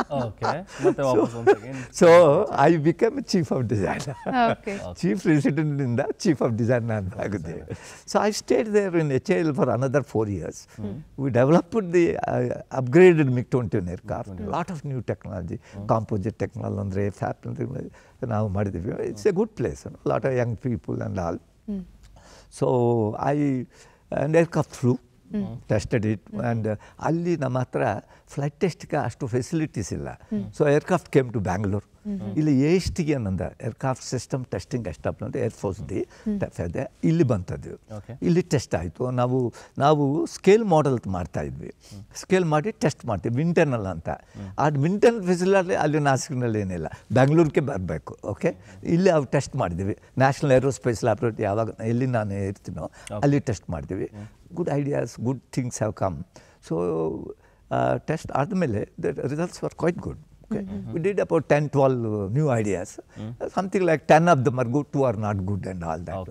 Speaker 4: So I become chief of design. Chief ರೆಸಿಡೆಂಟಿಂದ ಚೀಫ್ ಆಫ್ ಡಿಸೈನ್ ನಾನು ಆಗಿದೆ. So I stayed there in HL for another 4 years. We developed the upgraded MiG-21 aircraft, lot of new technology, composite technology ಅಂದರೆ ಫ್ಯಾಪ್ ಅಂತ ನಾವು ಮಾಡಿದ್ದೀವಿ. It's a good place, lot of young people and all. So and aircraft flew, tested it, and ಅಲ್ಲಿ ನಮ್ಮ ಹತ್ರ flight ಟೆಸ್ಟ್ಗೆ ಅಷ್ಟು facilities ಇಲ್ಲ. So aircraft came to Bangalore. ಇಲ್ಲಿ IISc ಅನ್ನಂದ ಏರ್ಕ್ರಾಫ್ಟ್ ಸಿಸ್ಟಮ್ ಟೆಸ್ಟಿಂಗ್ ಎಸ್ಟಾಬ್ಲಿಷ್ ಅಂತ ಏರ್ಫೋರ್ಸ್ದು ಇದೆ, ಇಲ್ಲಿ ಬಂತದ್ದು. ಇಲ್ಲಿ ಟೆಸ್ಟ್ ಆಯಿತು. ನಾವು ಸ್ಕೇಲ್ ಮಾಡೆಲ್ ಮಾಡ್ತಾ ಇದ್ವಿ. ಸ್ಕೇಲ್ ಮಾಡಿ ಟೆಸ್ಟ್ ಮಾಡ್ತೀವಿ ಇಂಟರ್ನಲ್ ಅಂತ. ಆ ಇಂಟರ್ನಲ್ ಫೆಸಿಲಿಟಿ ಅಲ್ಲಿ ನಾಸಿಕ್ನಲ್ಲಿ ಏನಿಲ್ಲ, ಬ್ಯಾಂಗ್ಳೂರ್ಗೆ ಬರಬೇಕು. ಓಕೆ, ಇಲ್ಲಿ ಅವು ಟೆಸ್ಟ್ ಮಾಡಿದ್ವಿ. ನ್ಯಾಷನಲ್ ಏರೋಸ್ಪೇಸ್ ಲ್ಯಾಬ್ರೇಟರಿ ಯಾವಾಗ ಎಲ್ಲಿ ನಾನು ಇರ್ತೀನೋ ಅಲ್ಲಿ ಟೆಸ್ಟ್ ಮಾಡ್ತೀವಿ. Good ideas, good things have come. So test ಆದಮೇಲೆ the results were quite good. Okay. We did about 10-12 new ideas. Something like 10 of them are good, 2 are not good, and all that.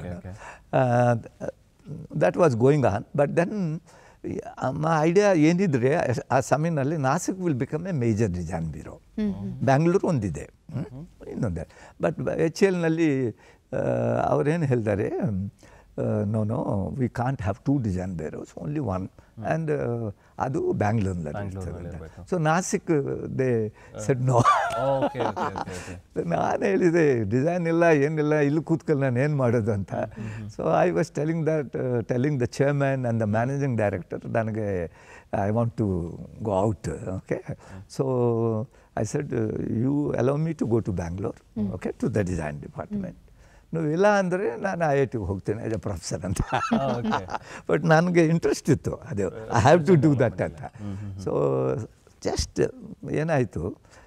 Speaker 4: That was going on. But then my idea ಏನಿದ್ರೆ ಆ ಸಮಯದಲ್ಲಿ Nasik will become a major design bureau. Bangalore ಒಂದಿದೆ, ಇನ್ನೊಂದೇ. But HLನಲ್ಲಿ ಅವರೇನು ಹೇಳ್ತಾರೆ, no, we can't have 2 design bureaus, only one. And ಅದು ಬ್ಯಾಂಗ್ಳೂರ್ನಲ್ಲಿ. So Nasik they said no. ನಾನು ಹೇಳಿದೆ, ಡಿಸೈನ್ ಇಲ್ಲ, ಏನಿಲ್ಲ, ಇಲ್ಲಿ ಕೂತ್ಕೊಂಡು ನಾನು ಏನು ಮಾಡೋದು ಅಂತ. So I was telling the chairman and the managing director, ನನಗೆ I want to go out. Okay, so I said, you allow me to go to Bangalore, okay, to the design department. ನೀವು ಇಲ್ಲ ಅಂದರೆ ನಾನು IITಗೆ ಹೋಗ್ತೇನೆ ಆಸ್ ಎ ಪ್ರೊಫೆಸರ್ ಅಂತ. But ನನಗೆ interest ಇತ್ತು, ಅದು I have to do that ಅಂತ. ಸೊ ಜಸ್ಟ್ ಏನಾಯಿತು,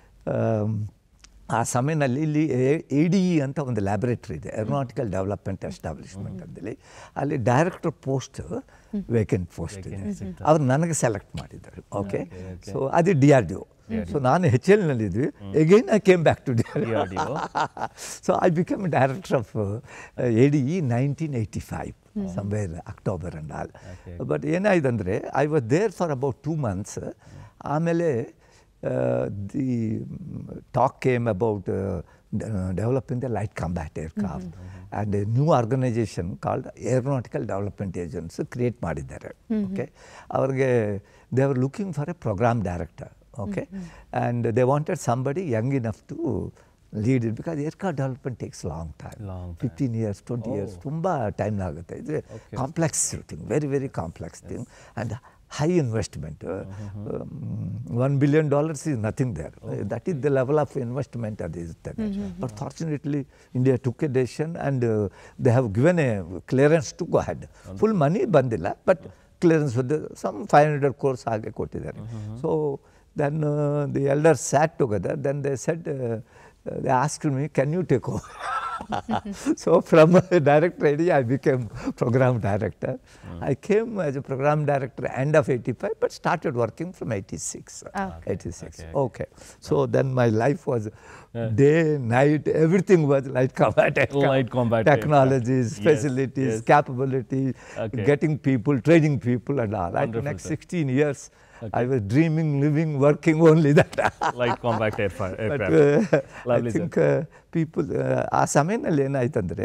Speaker 4: ಆ ಸಮಯದಲ್ಲಿ ಇಲ್ಲಿ ADE ಅಂತ ಒಂದು ಲ್ಯಾಬೊರೇಟ್ರಿ ಇದೆ, ಏರೋನಾಟಿಕಲ್ ಡೆವಲಪ್ಮೆಂಟ್ ಎಸ್ಟಾಬ್ಲಿಷ್ಮೆಂಟ್ ಅಂತೇಳಿ. ಅಲ್ಲಿ ಡೈರೆಕ್ಟರ್ ಪೋಸ್ಟ್ ವೇಕೆಂಟ್ ಪೋಸ್ಟ್ ಇದೆ. ಅವ್ರು ನನಗೆ ಸೆಲೆಕ್ಟ್ ಮಾಡಿದ್ದಾರೆ. ಓಕೆ, ಸೊ ಅದು DRDO. ಸೊ ನಾನು HLನಲ್ಲಿದ್ವಿ. Again I came back to DRDO. So I become director of ADE 1985, somewhere October and all. But ಏನಾಯ್ತು ಅಂದರೆ, I was there for about 2 months. ಆಮೇಲೆ the talk came about developing the light combat aircraft, and a new organization called Aeronautical Development Agency create ಮಾಡಿದ್ದಾರೆ. Okay, ಅವ್ರಿಗೆ they were looking for a program director. Okay, and they wanted somebody young enough to lead it, because aircraft development takes long time. 15 years, 20 years, ತುಂಬಾ time ಆಗುತ್ತೆ. ಇದು complex thing, very complex thing, and high investment. $1 billion is nothing there. That is the level of investment that is there. But fortunately, India took a decision, and they have given a clearance to go ahead. Full money ಬಂದಿಲ್ಲ, but clearance with some 500 crores ಹಾಗೆ ಕೊಟ್ಟಿದ್ದಾರೆ. So then the elders sat together. Then they said, they asked me, can you take over? So from direct training, I became program director. I came as a program director end of 85, but started working from 86. 86. Okay. So then my life was day, night, everything was light combat technologies, facilities, capability, getting people, training people and all. Like next 16 years, I was dreaming, living, working only that.
Speaker 3: Light combat aircraft.
Speaker 4: I think people, ಆ ಸಮಯದಲ್ಲಿ ಏನಾಯ್ತಂದ್ರೆ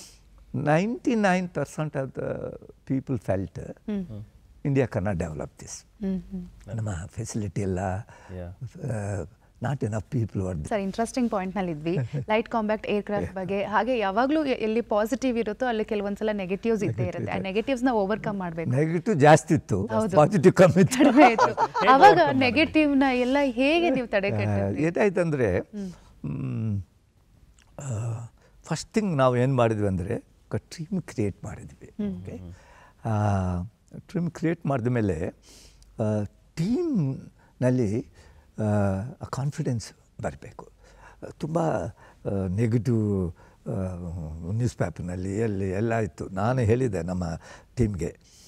Speaker 4: 99% of the people felt India cannot develop this. ನಮ್ಮ facility ಎಲ್ಲ not enough people were
Speaker 2: sir interesting ಪಾಯಿಂಟ್ನಲ್ಲಿ ಇದ್ವಿ light combat aircraft ಬಗ್ಗೆ. ಹಾಗೆ ಯಾವಾಗಲೂ ಎಲ್ಲಿ ಪಾಸಿಟಿವ್ ಇರುತ್ತೋ ಅಲ್ಲಿ ಕೆಲವೊಂದ್ಸಲ ನೆಗೆಟಿವ್ಸ್ ಇದ್ದೇ ಇರುತ್ತೆ. ಆ ನೆಗೆಟಿವ್ಸ್ನ ಓವರ್ಕಮ್ ಮಾಡಬೇಕು.
Speaker 4: ನೆಗೆಟಿವ್ ಜಾಸ್ತಿ ಇತ್ತು, ಪಾಸಿಟಿವ್ ಕಮ್ಮಿ
Speaker 2: ಇತ್ತು. ಅವಾಗ ನೆಗೆಟಿವ್ನ ಎಲ್ಲ ಹೇಗೆ ನೀವು ತಡೆಗಟ್ಟಿದ್ರಿ?
Speaker 4: ಏನಾಯ್ತಂದ್ರೆ ಫಸ್ಟ್ ಥಿಂಗ್ ನಾವು ಏನು ಮಾಡಿದ್ವಿ ಅಂದರೆ ಟ್ರೀಮ್ ಕ್ರಿಯೇಟ್ ಮಾಡಿದ್ವಿ. ಓಕೆ, ಟ್ರೀಮ್ ಕ್ರಿಯೇಟ್ ಮಾಡಿದ ಮೇಲೆ ಟೀಮ್ನಲ್ಲಿ ಕಾನ್ಫಿಡೆನ್ಸ್ ಬರಬೇಕು. ತುಂಬ ನೆಗೆಟಿವ್ ನ್ಯೂಸ್ ಪೇಪರ್ನಲ್ಲಿ ಎಲ್ಲ ಇತ್ತು. ನಾನು ಹೇಳಿದೆ ನಮ್ಮ ಟೀಮ್ಗೆ,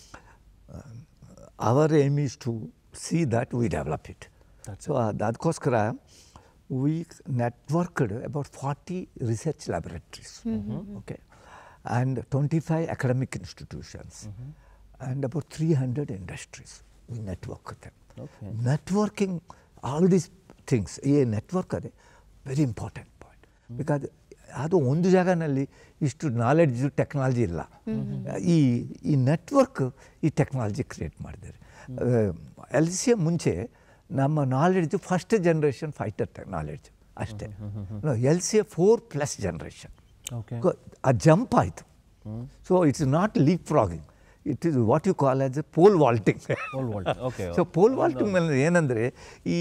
Speaker 4: our aim is to see that we develop it. So ಅದಕ್ಕೋಸ್ಕರ we networked about 40 research laboratories, okay, and 25 academic institutions, and about 300 industries. We networked them. Okay. Networking all these things, network is a very important point, because ಅದು ಒಂದು ಜಾಗನಲ್ಲಿ ಇಷ್ಟು knowledge technology ಇಲ್ಲ. ಈ network ಈ technology create ಮಾಡಿದ್ದಾರೆ. LCA ಮುಂಚೆ ನಮ್ಮ knowledge first generation fighter knowledge ಅಷ್ಟೇ. LCA 4+ generation. ಆ ಜಂಪ್ ಆಯಿತು. So it's not leapfrogging, it is what you call as a pole vaulting. So pole vaulting ಮೇಲೆ ಏನಂದರೆ ಈ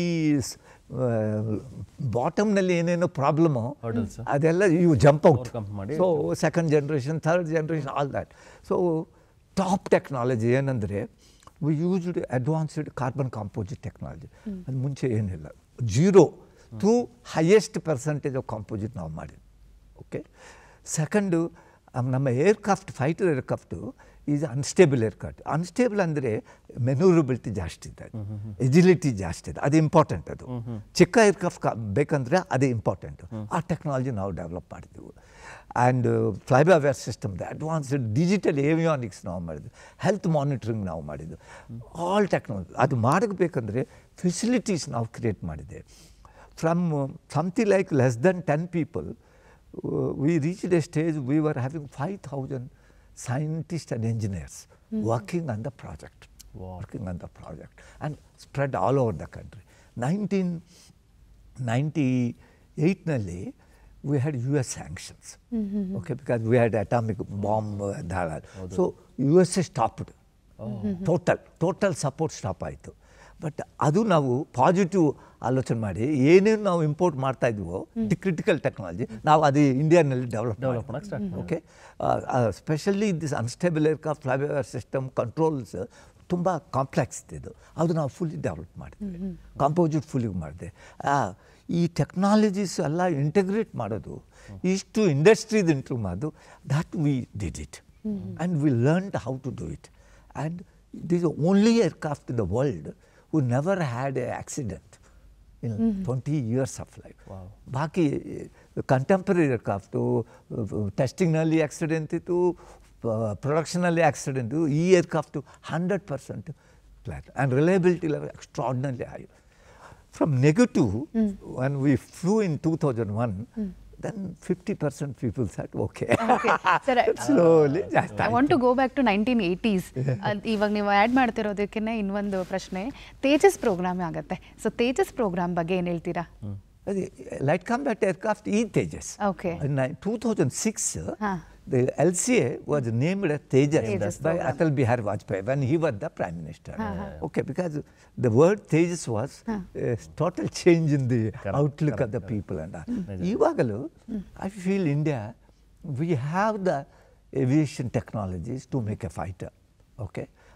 Speaker 4: ಬಾಟಮ್ನಲ್ಲಿ ಏನೇನೋ ಪ್ರಾಬ್ಲಮು ಅದೆಲ್ಲ you jump out. So second generation, third generation, all that. So top technology ಏನಂದರೆ we used advanced carbon composite technology. ಅದು ಮುಂಚೆ ಏನಿಲ್ಲ. 0 to highest percentage of composite ನಾವು ಮಾಡಿದ್ವಿ. ಓಕೆ, ಸೆಕೆಂಡು ನಮ್ಮ aircraft, fighter aircraft is unstable aircraft. Unstable ಅಂದರೆ manoeuvrability ಜಾಸ್ತಿ ಇದೆ, ಎಜಿಲಿಟಿ ಜಾಸ್ತಿ ಇದೆ. ಅದು ಇಂಪಾರ್ಟೆಂಟ್. ಅದು ಚಿಕ್ಕ ಏರ್ಕ್ರಾಫ್ಟ್ ಬೇಕಂದರೆ ಅದೇ ಇಂಪಾರ್ಟೆಂಟು. ಆ ಟೆಕ್ನಾಲಜಿ ನಾವು ಡೆವಲಪ್ ಮಾಡಿದ್ದೆವು. And fly by wire system, advanced digital avionics ನಾವು ಮಾಡಿದ್ವಿ. ಹೆಲ್ತ್ ಮಾನಿಟ್ರಿಂಗ್ ನಾವು ಮಾಡಿದ್ದು. ಆಲ್ ಟೆಕ್ನಾಲಜಿ ಅದು ಮಾಡಬೇಕಂದ್ರೆ ಫೆಸಿಲಿಟೀಸ್ ನಾವು ಕ್ರಿಯೇಟ್ ಮಾಡಿದ್ದೆ. From something like less than 10 people, we reached a stage we were having 5,000 scientists and engineers working on the project. Working on the project and spread all over the country. 1998 we had US sanctions, okay, because we had atomic bomb. So USA stopped. Total support stop ಆಯಿತು. But ಅದು ನಾವು positive ಆಲೋಚನೆ ಮಾಡಿ ಏನೇನು ನಾವು import ಮಾಡ್ತಾ ಇದ್ವೋ critical technology ನಾವು ಅದು ಇಂಡಿಯಾನಲ್ಲಿ ಡೆವಲಪ್ ಮಾಡಕ್ಕೆ start. Okay, especially this unstable aircraft fly by wire system controls ತುಂಬ ಕಾಂಪ್ಲೆಕ್ಸ್ ಇದು. ಅದು ನಾವು ಫುಲ್ಲಿ ಡೆವಲಪ್ ಮಾಡಿದ್ವಿ, ಕಾಂಪೋಸಿಟ್ ಫುಲ್ಲಿ ಮಾಡಿದೆ. ಈ ಟೆಕ್ನಾಲಜೀಸ್ ಎಲ್ಲ ಇಂಟಗ್ರೇಟ್ ಮಾಡೋದು, ಇಷ್ಟು ಇಂಡಸ್ಟ್ರೀಸ್ ಇಂಟ್ರೂ ಮಾಡೋದು, that we did it and we learned how to do it. And this is only aircraft in the world who never had an accident in 20 years of life. ಬಾಕಿ contemporary aircraft ಟೆಸ್ಟಿಂಗ್ನಲ್ಲಿ accident ಇತ್ತು, ಪ್ರೊಡಕ್ಷನಲ್ಲಿ accident. ಈ aircraft 100% flat and reliability level extraordinary high. From negative when we flew in 2001, then 50% people said okay.
Speaker 2: Sir,
Speaker 4: slowly
Speaker 2: I want to go back to 1980s. ಇವಾಗ ನೀವು add ಮಾಡ್ತಿರೋದಕ್ಕಿಂತ ಇನ್ನೊಂದು ಪ್ರಶ್ನೆ, Tejas programme ಆಗುತ್ತೆ. ಸೊ ತೇಜಸ್ ಪ್ರೋಗ್ರಾಮ್ ಬಗ್ಗೆ ಏನು ಹೇಳ್ತೀರಾ?
Speaker 4: ಲೈಟ್ ಕಾಂಬ್ಯಾಟ್ ಏರ್ಕ್ರಾಫ್ಟ್ ಈ Tejas.
Speaker 2: Okay.
Speaker 4: In 2006 the LCA was named as Tejas by Atal Bihari Vajpayee when he was the Prime Minister. Okay, because the word Tejas was a total change in the outlook of the people. And Ivagalu, I feel India, we have the aviation technologies to make a fighter. Okay,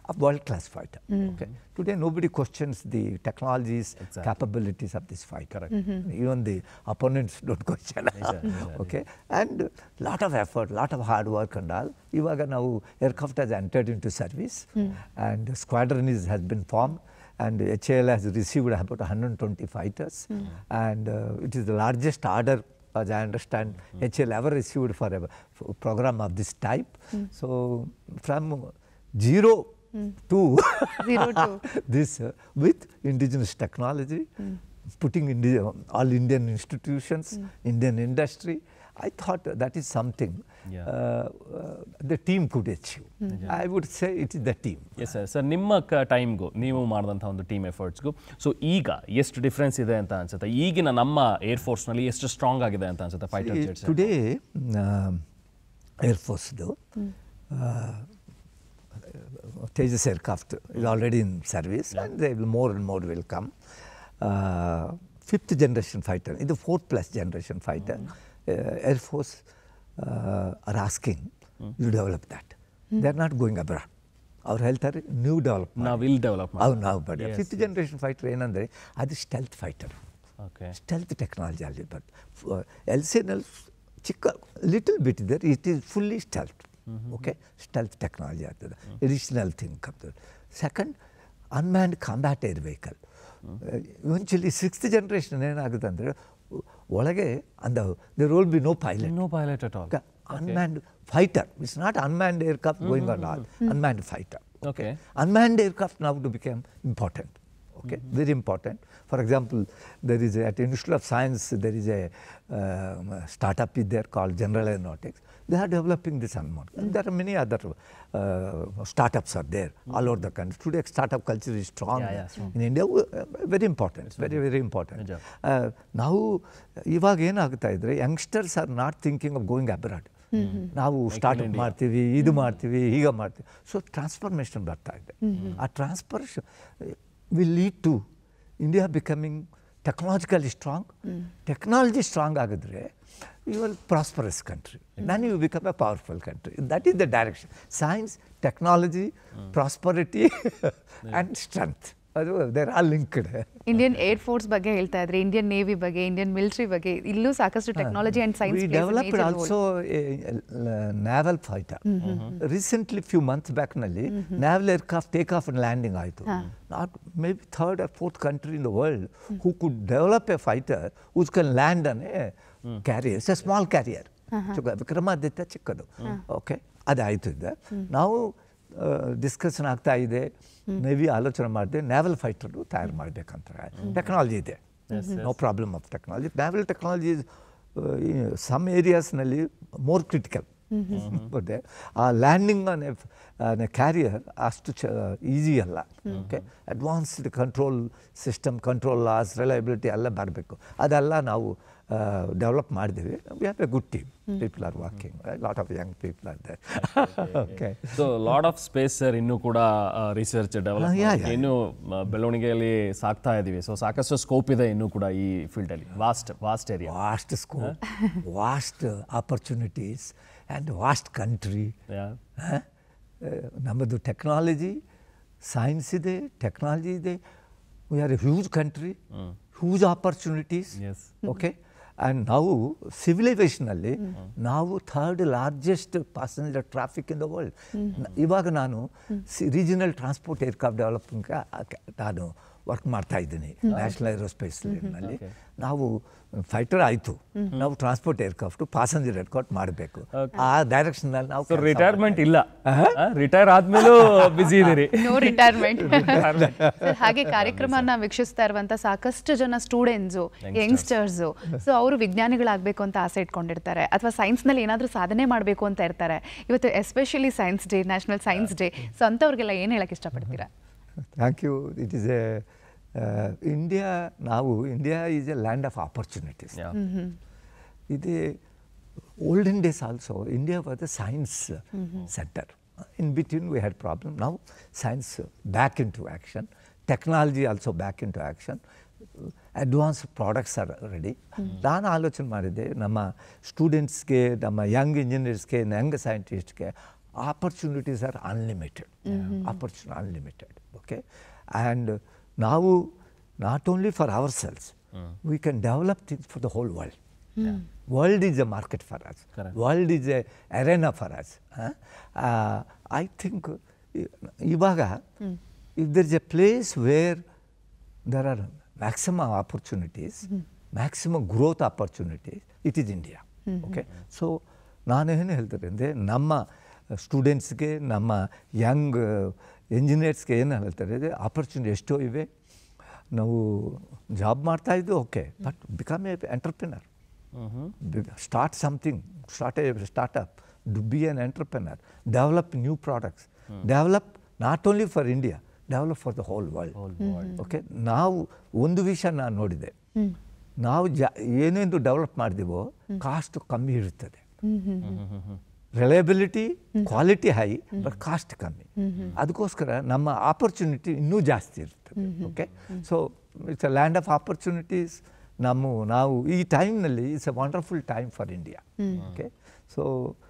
Speaker 4: a world-class fighter. Okay. Today, nobody questions the technologies, capabilities of this fighter. Even the opponents don't question. Okay. And lot of effort, lot of hard work and all. Ivaga now aircraft has entered into service, and squadron has been formed, and HAL has received about 120 fighters, and it is the largest order, as I understand, HAL ever received for a program of this type. So from zero to this with indigenous technology, putting all Indian institutions, Indian industry, I thought that is something the team could achieve. I would say it is the team.
Speaker 3: Yes sir. Sir, ನಿಮ್ಮ ಟೈಮ್ಗೂ ನೀವು ಮಾಡಿದಂಥ ಒಂದು team ಎಫರ್ಟ್ಸ್ಗೂ so ಈಗ ಎಷ್ಟು difference ಇದೆ ಅಂತ ಅನ್ಸುತ್ತೆ? ಈಗಿನ ನಮ್ಮ ಏರ್ ಫೋರ್ಸ್ನಲ್ಲಿ ಎಷ್ಟು ಸ್ಟ್ರಾಂಗ್ ಆಗಿದೆ ಅಂತ ಅನ್ಸುತ್ತೆ ಫೈಟರ್ ಜೆಟ್ಸ್?
Speaker 4: ಟುಡೇ ಏರ್ ಫೋರ್ಸ್ದು Tejas aircraft is already in service, and they will more and more will come. 5th generation fighter, it is the 4th+ generation fighter. Air Force are asking you develop that. They are not going abroad. Our health are new development.
Speaker 3: Now will develop.
Speaker 4: Now, but 5th generation fighter ಏನಂದ್ರೆ ಅದು stealth fighter.
Speaker 3: Okay.
Speaker 4: Stealth technology ಅಲ್ಲಿ, but LCNL ಚಿಕ್ಕ little bit there, it is fully stealth. Okay, stealth technology ಆಗ್ತದೆ, additional thing ಆಗ್ತದೆ. Second, unmanned combat air vehicle. Eventually 6th generation ಏನಾಗುತ್ತೆ ಅಂದರೆ ಒಳಗೆ there will be no pilot.
Speaker 3: No pilot at all.
Speaker 4: Okay. Unmanned fighter. It's not unmanned aircraft going on all. Unmanned fighter.
Speaker 3: Okay.
Speaker 4: Unmanned aircraft now to become important. Okay, very important. For example, there is at Institute of Science, there is a startup is there called General Aeronautics. They are developing this unmanned. There are many other startups are there all over the country. Today, startup culture is strong in India. Very important. It's very, very important. Now, ಇವಾಗ ಏನಾಗ್ತಾ ಇದ್ರೆ youngsters are not thinking of going abroad. ನಾವು startup ಮಾಡ್ತೀವಿ, ಇದು ಮಾಡ್ತೀವಿ, ಹೀಗೆ ಮಾಡ್ತೀವಿ. So transformation ಬರ್ತಾ ಇದೆ. ಆ transformation will lead to India becoming technologically strong. Technology strong ಆಗಿದ್ರೆ you will prosperous country. Then you become a powerful country. That is the direction. Science, technology, prosperity and strength. They are all linked.
Speaker 2: Indian air force ಬಗ್ಗೆ ಹೇಳ್ತಾ ಇದ್ರೆ, Indian navy ಬಗ್ಗೆ, Indian military ಬಗ್ಗೆ ಇಲ್ಲೂ ಸಾಕಷ್ಟು technology and science.
Speaker 4: We developed also a naval fighter. Recently, few months back ನಲ್ಲಿ naval aircraft take off and landing ಆಯಿತು. Not maybe 3rd or 4th country in the world who could develop a fighter which can land on a carrier. It's a small carrier. Vikramaditya ಚಿಕ್ಕದು. Okay, ಅದಾಯಿತು. ಇದೆ ನಾವು discussion ಆಗ್ತಾ ಇದೆ, navy ಆಲೋಚನೆ ಮಾಡಿದೆ ನ್ಯಾವಲ್ fighter ತಯಾರು ಮಾಡಬೇಕಂತ. ಟೆಕ್ನಾಲಜಿ ಇದೆ, no problem of technology. Naval technology some ಏರಿಯಾಸ್ನಲ್ಲಿ ಮೋರ್ ಕ್ರಿಟಿಕಲ್. ಆ ಲ್ಯಾಂಡಿಂಗ್ ಆನ್ ಎ ಕ್ಯಾರಿಯರ್ ಅಷ್ಟು ಈಸಿ ಅಲ್ಲ. Okay, advanced control system, control laws, reliability ಎಲ್ಲ ಬರಬೇಕು. ಅದೆಲ್ಲ ನಾವು develop ಮಾಡಿದ್ದೀವಿ. We have a good team. People are working. A lot of young people are there. Okay.
Speaker 3: So lot of space sir, ಇನ್ನೂ ಕೂಡ research develop ಇನ್ನೂ ಬೆಳವಣಿಗೆಯಲ್ಲಿ ಸಾಕ್ತಾ ಇದ್ದೀವಿ. ಸೊ ಸಾಕಷ್ಟು ಸ್ಕೋಪ್ ಇದೆ ಇನ್ನೂ ಕೂಡ ಈ ಫೀಲ್ಡಲ್ಲಿ. Vast area,
Speaker 4: vast scope, vast opportunities and vast country. ನಮ್ಮದು ಟೆಕ್ನಾಲಜಿ, ಸೈನ್ಸ್ ಇದೆ, ಟೆಕ್ನಾಲಜಿ ಇದೆ. We are a huge country, huge opportunities. Okay, and ನಾವು ಸಿವಿಲೈಸೇಷನಲ್ಲಿ ನಾವು 3rd largest passenger traffic in the world. ಇವಾಗ ನಾನು ರೀಜನಲ್ ಟ್ರಾನ್ಸ್ಪೋರ್ಟ್ ಏರ್ಕ್ರಾಫ್ಟ್ ಡೆವಲಪ್ಮೆಂಟ್ ನಾನು work ಮಾಡ್ತಾ ಇದ್ದೀನಿ ನ್ಯಾಷನಲ್ ಏರೋಸ್ಪೇಸ್ನಲ್ಲಿ. ನಾವು ಫೈಟರ್ ಆಯಿತು, ನಾವು ಟ್ರಾನ್ಸ್ಪೋರ್ಟ್ ಏರ್ಕ್ರಾಫ್ಟ್ ಪ್ಯಾಸೆಂಜರ್ ಏರ್ಕ್ರಾಫ್ಟ್ ಮಾಡಬೇಕು. ಆ ಡೈರೆಕ್ಷನ್ನಲ್ಲಿ ನಾವು
Speaker 3: ರಿಟೈರ್ಮೆಂಟ್ ಇಲ್ಲ, ರಿಟೈರ್ ಆದ್ಮೇಲೂ ಬಿಸಿ ಇದೀರಿ.
Speaker 2: No retirement. ಹಾಗೆ ಕಾರ್ಯಕ್ರಮನ ವೀಕ್ಷಿಸ್ತಾ ಇರುವಂತ ಸಾಕಷ್ಟು ಜನ ಸ್ಟೂಡೆಂಟ್ಸು, ಯಂಗ್ಸ್ಟರ್ಸು, ಸೊ ಅವರು ವಿಜ್ಞಾನಿಗಳಾಗಬೇಕು ಅಂತ ಆಸೆ ಇಟ್ಕೊಂಡಿರ್ತಾರೆ, ಅಥವಾ ಸೈನ್ಸ್ನಲ್ಲಿ ಏನಾದರೂ ಸಾಧನೆ ಮಾಡಬೇಕು ಅಂತ ಇರ್ತಾರೆ. ಇವತ್ತು especially science day, national science day. So ಅಂಥವ್ರಿಗೆಲ್ಲ ಏನು ಹೇಳಕ್ಕೆ ಇಷ್ಟಪಡ್ತೀರಾ?
Speaker 4: Thank you. It is a India is a land of opportunities. ಇದು olden days also, India was a science center. In between we had problem. Now science back into action. Technology also back into action. Advanced products are ready. ನಾನು ಆಲೋಚನೆ ಮಾಡಿದ್ದೆ ನಮ್ಮ ಸ್ಟೂಡೆಂಟ್ಸ್ಗೆ, ನಮ್ಮ young ಇಂಜಿನಿಯರ್ಸ್ಗೆ, young ಸೈಂಟಿಸ್ಟ್ಗೆ opportunities are unlimited. Unlimited. Okay, and now not only for ourselves, we can develop things for the whole world. World is a market for us.
Speaker 3: Correct.
Speaker 4: World is a arena for us. I think ivaga, if there is a place where there are maximum opportunities, maximum growth opportunities, it is India. Okay, so ನಾನು ಏನು ಹೇಳ್ತಾರೆ ಅಂದರೆ ನಮ್ಮ ಸ್ಟೂಡೆಂಟ್ಸ್ಗೆ ನಮ್ಮ Young ಎಂಜಿನಿಯರ್ಸ್ಗೆ ಏನು ಹೇಳ್ತಾರೆ ಅಂದರೆ ಆಪರ್ಚುನಿಟಿ ಎಷ್ಟೋ ಇವೆ. ನಾವು ಜಾಬ್ ಮಾಡ್ತಾಯಿದ್ದು okay, but become a entrepreneur, start something, startup, do be an entrepreneur, develop new products, develop not only for India, develop for the whole world. Okay, ನಾವು ಒಂದು ವಿಷಯ ನಾನು ನೋಡಿದೆ, ನಾವು ಏನೇನು ಡೆವಲಪ್ ಮಾಡಿದೀವೋ ಕಾಸ್ಟ್ ಕಮ್ಮಿ ಇರುತ್ತದೆ. Reliability, quality high, but cost ಕಮ್ಮಿ. ಅದಕ್ಕೋಸ್ಕರ ನಮ್ಮ ಆಪರ್ಚುನಿಟಿ ಇನ್ನೂ ಜಾಸ್ತಿ ಇರ್ತದೆ. Okay, so it's a land of opportunities. ನಾವು ಈ ಟೈಮ್ನಲ್ಲಿ it's a wonderful time for India. Okay, so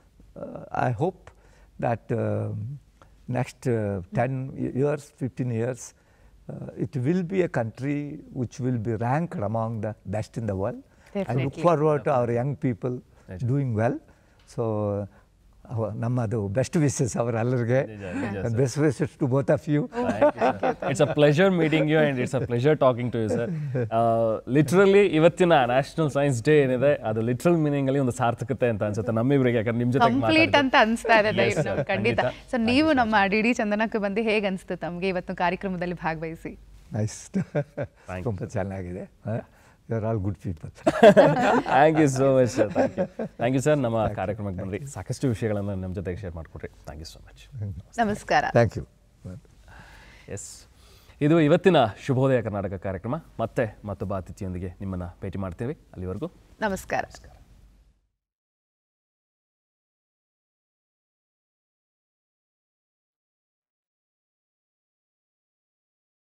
Speaker 4: I hope that next 10 years, 15 years, it will be a country which will be ranked among the best in the world. I look forward to our young people doing well. So, ನಮ್ಮದು best wishes ಅವರೆಲ್ಲರಿಗೆ, best wishes to both of you.
Speaker 3: It's a pleasure meeting you and it's a pleasure talking to you sir. Literally ಇವತ್ತಿನ national science day ಏನಿದೆ ಅದು literal ಮೀನಿಂಗಲ್ಲಿ ಒಂದು ಸಾರ್ಥಕತೆ ಅಂತ ಅನ್ಸುತ್ತೆ ನಮ್ಮಿಬ್ಬರಿಗೆ, ಯಾಕಂದ್ರೆ ನಿಮ್ಮ ಜೊತೆ
Speaker 2: ಕಂಪ್ಲೀಟ್ ಅಂತ ಅನಿಸ್ತಾ ಇದೆ ಖಂಡಿತ. ಸೊ ನೀವು ನಮ್ಮ ಡಿ ಚಂದನಕ್ಕೆ ಬಂದು ಹೇಗೆ ಅನಿಸ್ತು ತಮಗೆ ಇವತ್ತು ಕಾರ್ಯಕ್ರಮದಲ್ಲಿ ಭಾಗವಹಿಸಿ?
Speaker 4: ನೈಸ್, ತುಂಬ ಚೆನ್ನಾಗಿದೆ. You are all good people.
Speaker 3: Thank you so much sir. Thank you sir. ನಮ್ಮ ಕಾರ್ಯಕ್ರಮಕ್ಕೆ ಬಂದ್ರಿ, ಸಾಕಷ್ಟು ವಿಷಯಗಳನ್ನು ನಮ್ಮ ಜೊತೆಗೆ ಶೇರ್ ಮಾಡಿಕೊಡ್ರಿ. Thank you so much.
Speaker 2: ನಮಸ್ಕಾರ.
Speaker 4: Thank you.
Speaker 3: ಎಸ್, ಇದು ಇವತ್ತಿನ ಶುಭೋದಯ ಕರ್ನಾಟಕ ಕಾರ್ಯಕ್ರಮ. ಮತ್ತೆ ಮತ್ತೊಬ್ಬ ಅತಿಥಿಯೊಂದಿಗೆ ನಿಮ್ಮನ್ನು ಭೇಟಿ ಮಾಡ್ತೇವೆ. ಅಲ್ಲಿವರೆಗೂ
Speaker 2: ನಮಸ್ಕಾರ.